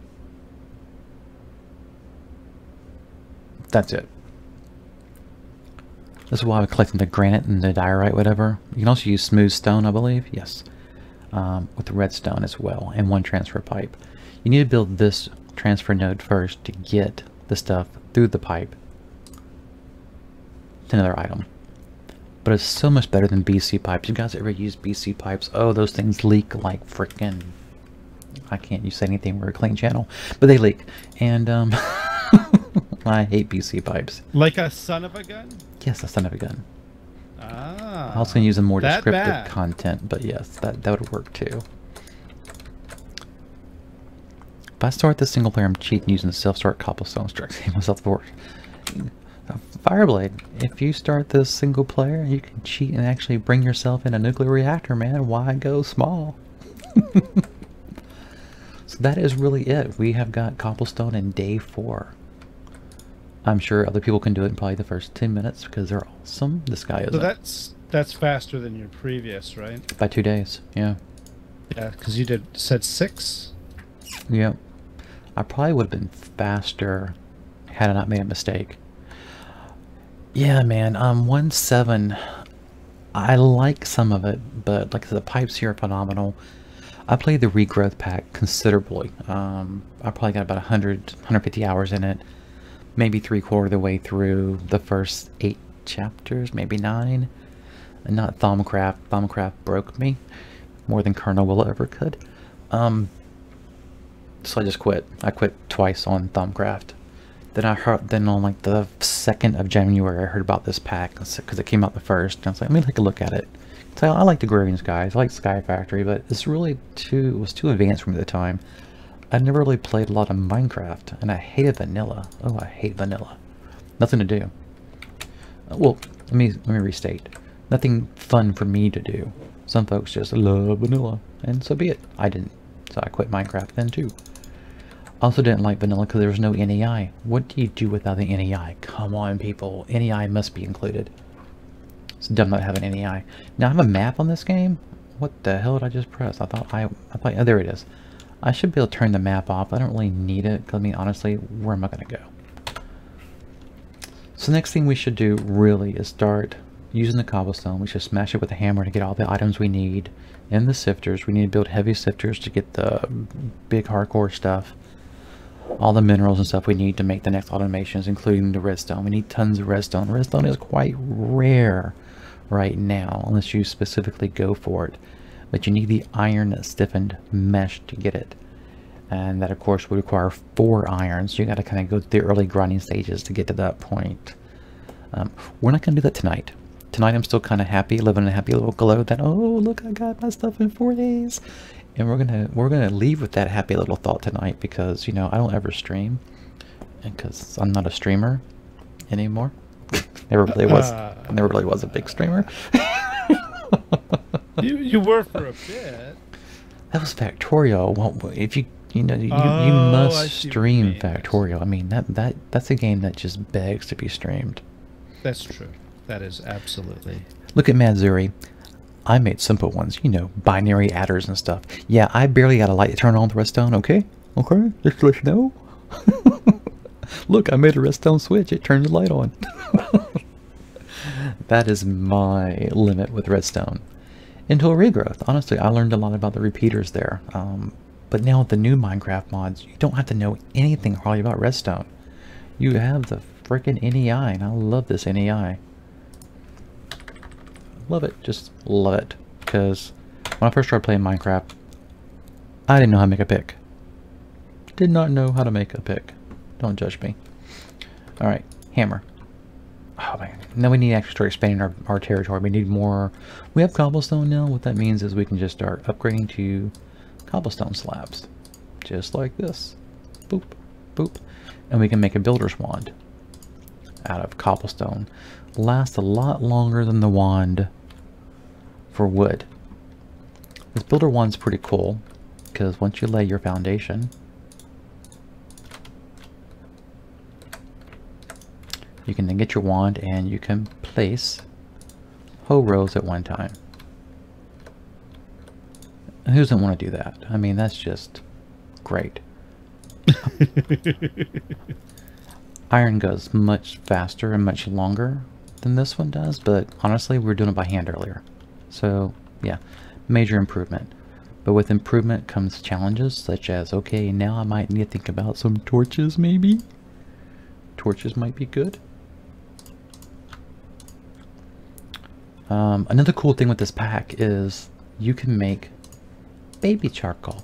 That's it. This is why I'm collecting the granite and the diorite, whatever. You can also use smooth stone, I believe. Yes. Um, with the redstone as well, and one transfer pipe. You need to build this transfer node first to get the stuff through the pipe to another item. But it's so much better than B C pipes. You guys ever use B C pipes? Oh, those things leak like frickin'... I can't use anything. We're a clean channel, but they leak. And um, I hate B C pipes. Like a son of a gun? Yes, a son of a gun. Ah. I was going to use a more that descriptive bad. content, but yes, that, that would work too. If I start this single player, I'm cheating using the self-start cobblestone structure. myself the work. Fireblade, if you start this single player, you can cheat and actually bring yourself in a nuclear reactor, man. Why go small? So that is really it. We have got cobblestone in day four. I'm sure other people can do it in probably the first ten minutes because they're awesome. This guy is So that's that's faster than your previous, right? by two days. Yeah. Yeah, because you did said six. Yep. I probably would have been faster had I not made a mistake. Yeah, man. Um, one seven. I like some of it, but like I said, the pipes here are phenomenal. I played the regrowth pack considerably. Um, I probably got about one hundred, one hundred fifty hours in it. Maybe three quarter of the way through the first eight chapters, maybe nine. And not Thaumcraft. Thaumcraft broke me more than Colonel Will ever could. Um, so I just quit. I quit twice on Thaumcraft. Then I heard, then on like the second of January, I heard about this pack because it came out the first. And I was like, let me take a look at it. So I like the Agrarian Skies, I like Sky Factory, but it's really too, it was too advanced for me at the time. I never really played a lot of Minecraft, and I hated vanilla. Oh, I hate vanilla. Nothing to do. Well, let me let me restate. Nothing fun for me to do. Some folks just love vanilla, and so be it. I didn't, so I quit Minecraft then too. Also didn't like vanilla because there was no N E I. What do you do without the N E I? Come on, people. N E I must be included. It's dumb not having N E I. Now I have a map on this game. What the hell did I just press? I thought I, I thought, oh, there it is. I should be able to turn the map off. I don't really need it, because I mean, honestly, where am I going to go? So the next thing we should do, really, is start using the cobblestone. We should smash it with a hammer to get all the items we need. In the sifters, we need to build heavy sifters to get the big hardcore stuff. All the minerals and stuff we need to make the next automations, including the redstone. We need tons of redstone. Redstone is quite rare right now, unless you specifically go for it. But you need the iron stiffened mesh to get it. And that, of course, would require four irons. You got to kind of go through the early grinding stages to get to that point. Um, we're not going to do that tonight. Tonight I'm still kind of happy, living in a happy little glow that, oh, look, I got my stuff in four days. And we're gonna we're gonna leave with that happy little thought tonight because, you know, I don't ever stream, and because I'm not a streamer anymore. Never really was. Never really was a big streamer. you you were for a bit. That was Factorio. Well, if you you know you, Oh, you I must see what you stream mean. Factorio. I mean that that that's a game that just begs to be streamed. That's true. That is absolutely. Look at Madzuri. I made simple ones, you know, binary adders and stuff. Yeah, I barely got a light to turn on the redstone, okay? Okay, just to let you know. Look, I made a redstone switch, it turned the light on. That is my limit with redstone. into a regrowth. Honestly, I learned a lot about the repeaters there. Um, but now with the new Minecraft mods, you don't have to know anything hardly about redstone. You have the freaking N E I, and I love this N E I. Love it, just love it. Because when I first started playing Minecraft, I didn't know how to make a pick. Did not know how to make a pick. Don't judge me. Alright, hammer. Oh man, now we need to actually start expanding our, our territory. We need more. We have cobblestone now. What that means is we can just start upgrading to cobblestone slabs. Just like this. Boop, boop. And we can make a builder's wand out of cobblestone. Lasts a lot longer than the wand for wood. This builder wand's pretty cool because once you lay your foundation, you can then get your wand and you can place whole rows at one time. And who doesn't want to do that? I mean, that's just great. Iron goes much faster and much longer than this one does, but honestly, we were doing it by hand earlier. So, yeah, major improvement. But with improvement comes challenges such as, okay, now I might need to think about some torches maybe? Torches might be good. Um, another cool thing with this pack is you can make baby charcoal.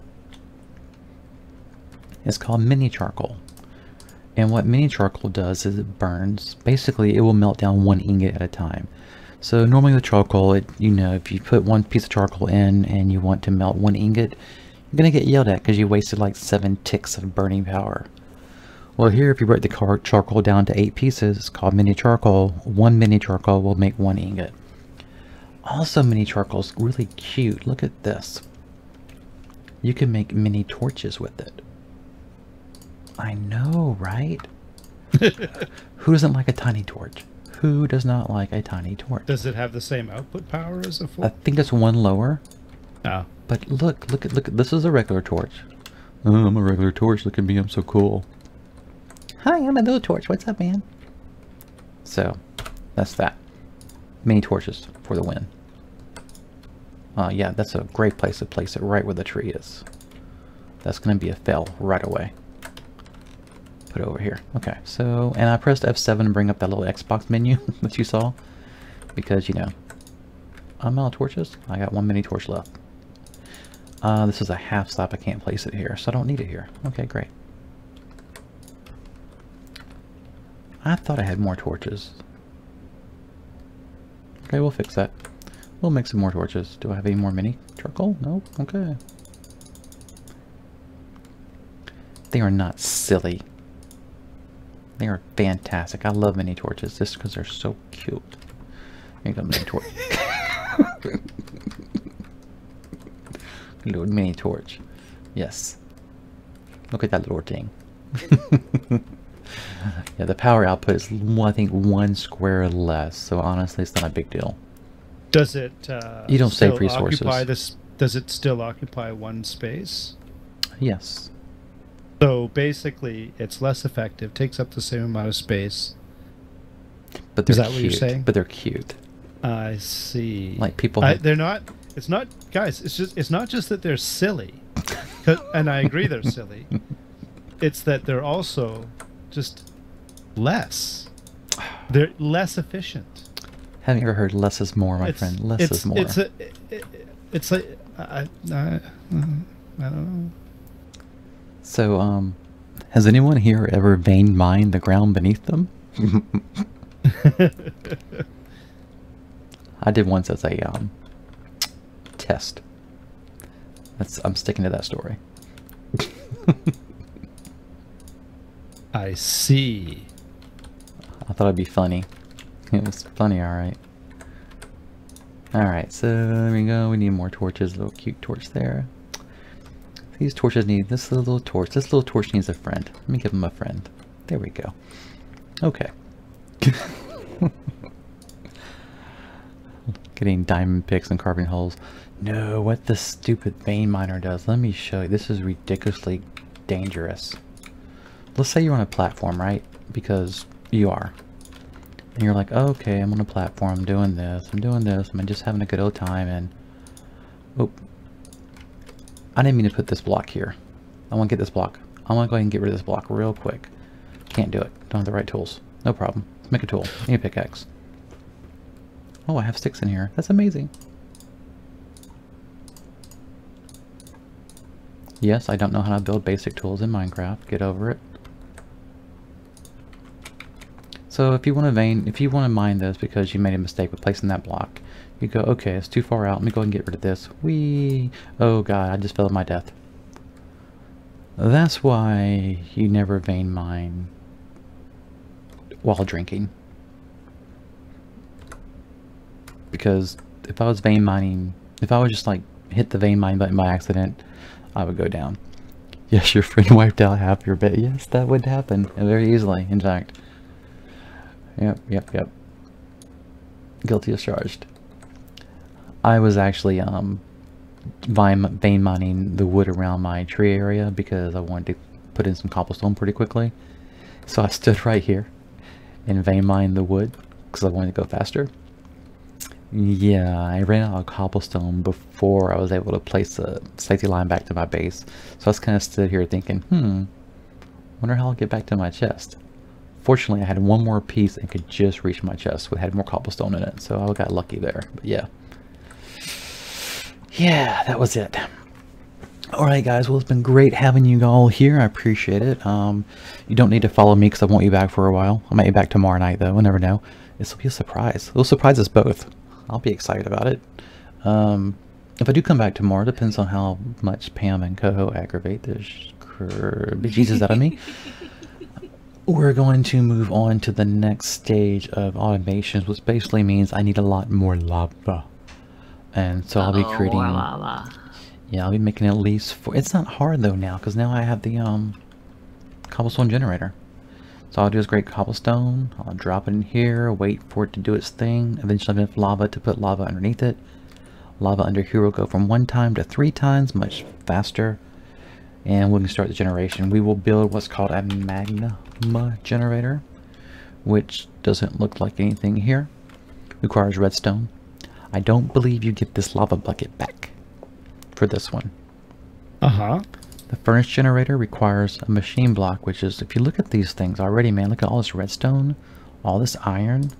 It's called mini charcoal. And what mini charcoal does is it burns. Basically, it will melt down one ingot at a time. So normally with charcoal, it, you know, if you put one piece of charcoal in and you want to melt one ingot, you're going to get yelled at because you wasted like seven ticks of burning power. Well, here, if you break the car charcoal down to eight pieces, it's called mini charcoal. One mini charcoal will make one ingot. Also, mini charcoal is really cute. Look at this. You can make mini torches with it. I know, right? Who doesn't like a tiny torch? Who does not like a tiny torch? Does it have the same output power as a full? I think it's one lower. Oh. But look, look at, look at, this is a regular torch. Oh, I'm a regular torch. Look at me, I'm so cool. Hi, I'm a little torch. What's up, man? So, that's that. Mini torches for the win. Uh, yeah, that's a great place to place it, right where the tree is. That's going to be a fail right away. Put it over here. Okay, so, and I pressed F seven to bring up that little Xbox menu that you saw. Because, you know, I'm out of torches. I got one mini torch left. Uh, this is a half slab. I can't place it here, so I don't need it here. Okay, great. I thought I had more torches. Okay, we'll fix that. We'll make some more torches. Do I have any more mini charcoal? No? Okay. They are not silly. They are fantastic. I love mini torches just because they're so cute. Here you go, mini torch. Little mini torch. Yes. Look at that little thing. Yeah, the power output is, I think, one square less. So honestly, it's not a big deal. Does it? Uh, you don't still save resources. Occupy this? Does it still occupy one space? Yes. So basically, it's less effective. Takes up the same amount of space. But they're Is that cute. what you're saying? But they're cute. I see. Like people. I, Have... they're not. It's not, guys. It's just. It's not just that they're silly, 'cause- and I agree they're silly. It's that they're also just less. They're less efficient. Haven't you ever heard less is more, my It's- friend? Less it's, is more. It's a. It, it, it's like I, I, I don't know. So, um, has anyone here ever vein mined the ground beneath them? I did once as a um test. That's I'm sticking to that story. I see. I thought it'd be funny. It was funny, alright. Alright, so there we go. We need more torches. A little cute torch there. These torches need this little torch. This little torch needs a friend. Let me give him a friend. There we go. Okay. Getting diamond picks and carving holes. No, what this stupid vein miner does. Let me show you. This is ridiculously dangerous. Let's say you're on a platform, right? Because you are. And you're like, oh, okay, I'm on a platform, I'm doing this, I'm doing this, I'm just having a good old time, and Oh. I didn't mean to put this block here. I want to get this block. I want to go ahead and get rid of this block real quick. Can't do it. Don't have the right tools. No problem. Let's make a tool. Need a pickaxe. Oh, I have sticks in here. That's amazing. Yes, I don't know how to build basic tools in Minecraft. Get over it. So if you want to vein, if you want to mine this because you made a mistake with placing that block, you go, okay, it's too far out. Let me go ahead and get rid of this. Whee! Oh god, I just fell to my death. That's why you never vein mine while drinking. Because if I was vein mining, if I was just like hit the vein mine button by accident, I would go down. Yes, your friend wiped out half your bit. Yes, that would happen very easily, in fact. Yep, yep, yep. Guilty as charged. I was actually um, vein, vein mining the wood around my tree area because I wanted to put in some cobblestone pretty quickly. So I stood right here and vein mined the wood because I wanted to go faster. Yeah, I ran out of cobblestone before I was able to place a safety line back to my base. So I was kind of stood here thinking, hmm, wonder how I'll get back to my chest. Fortunately, I had one more piece and could just reach my chest. We had more cobblestone in it, so I got lucky there. But yeah. Yeah, that was it. Alright guys, well it's been great having you all here. I appreciate it. Um, you don't need to follow me because I won't be back for a while. I might be back tomorrow night though, we'll never know. This will be a surprise. It'll surprise us both. I'll be excited about it. Um, if I do come back tomorrow, depends on how much Pam and Coho aggravate the bejesus out of me. We're going to move on to the next stage of automations, which basically means I need a lot more lava. And so I'll be Uh-oh, creating... lava. Yeah, I'll be making at least four. It's not hard though now, because now I have the um, cobblestone generator. So I'll do is grate cobblestone, I'll drop it in here, wait for it to do its thing, eventually have enough lava to put lava underneath it. Lava under here will go from one time to three times, much faster. And we can start the generation. We will build what's called a magma generator, which doesn't look like anything here. Requires redstone. I don't believe you get this lava bucket back for this one. Uh-huh. The furnace generator requires a machine block, which is, if you look at these things already, man, look at all this redstone, all this iron,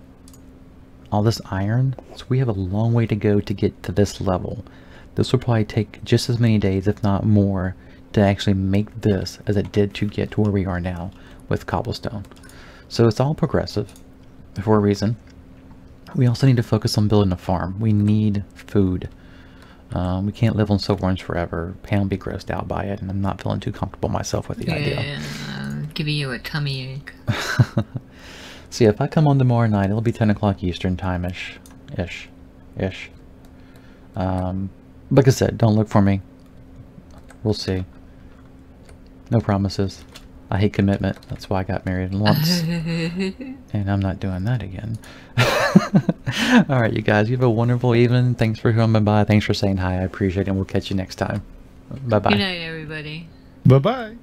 all this iron. So we have a long way to go to get to this level. This will probably take just as many days, if not more, to actually make this as it did to get to where we are now with cobblestone. So it's all progressive for a reason. We also need to focus on building a farm. We need food. Um, we can't live on silverworms forever. Pam will be grossed out by it, and I'm not feeling too comfortable myself with the Yeah, idea. uh, giving you a tummy ache. So yeah, if I come on tomorrow night, it'll be ten o'clock Eastern time-ish. Ish. Ish. Um, like I said, don't look for me. We'll see. No promises. I hate commitment. That's why I got married once. And I'm not doing that again. Alright, you guys, you have a wonderful evening. Thanks for coming by. Thanks for saying hi. I appreciate it. And we'll catch you next time. Bye-bye. Good night, everybody. Bye-bye.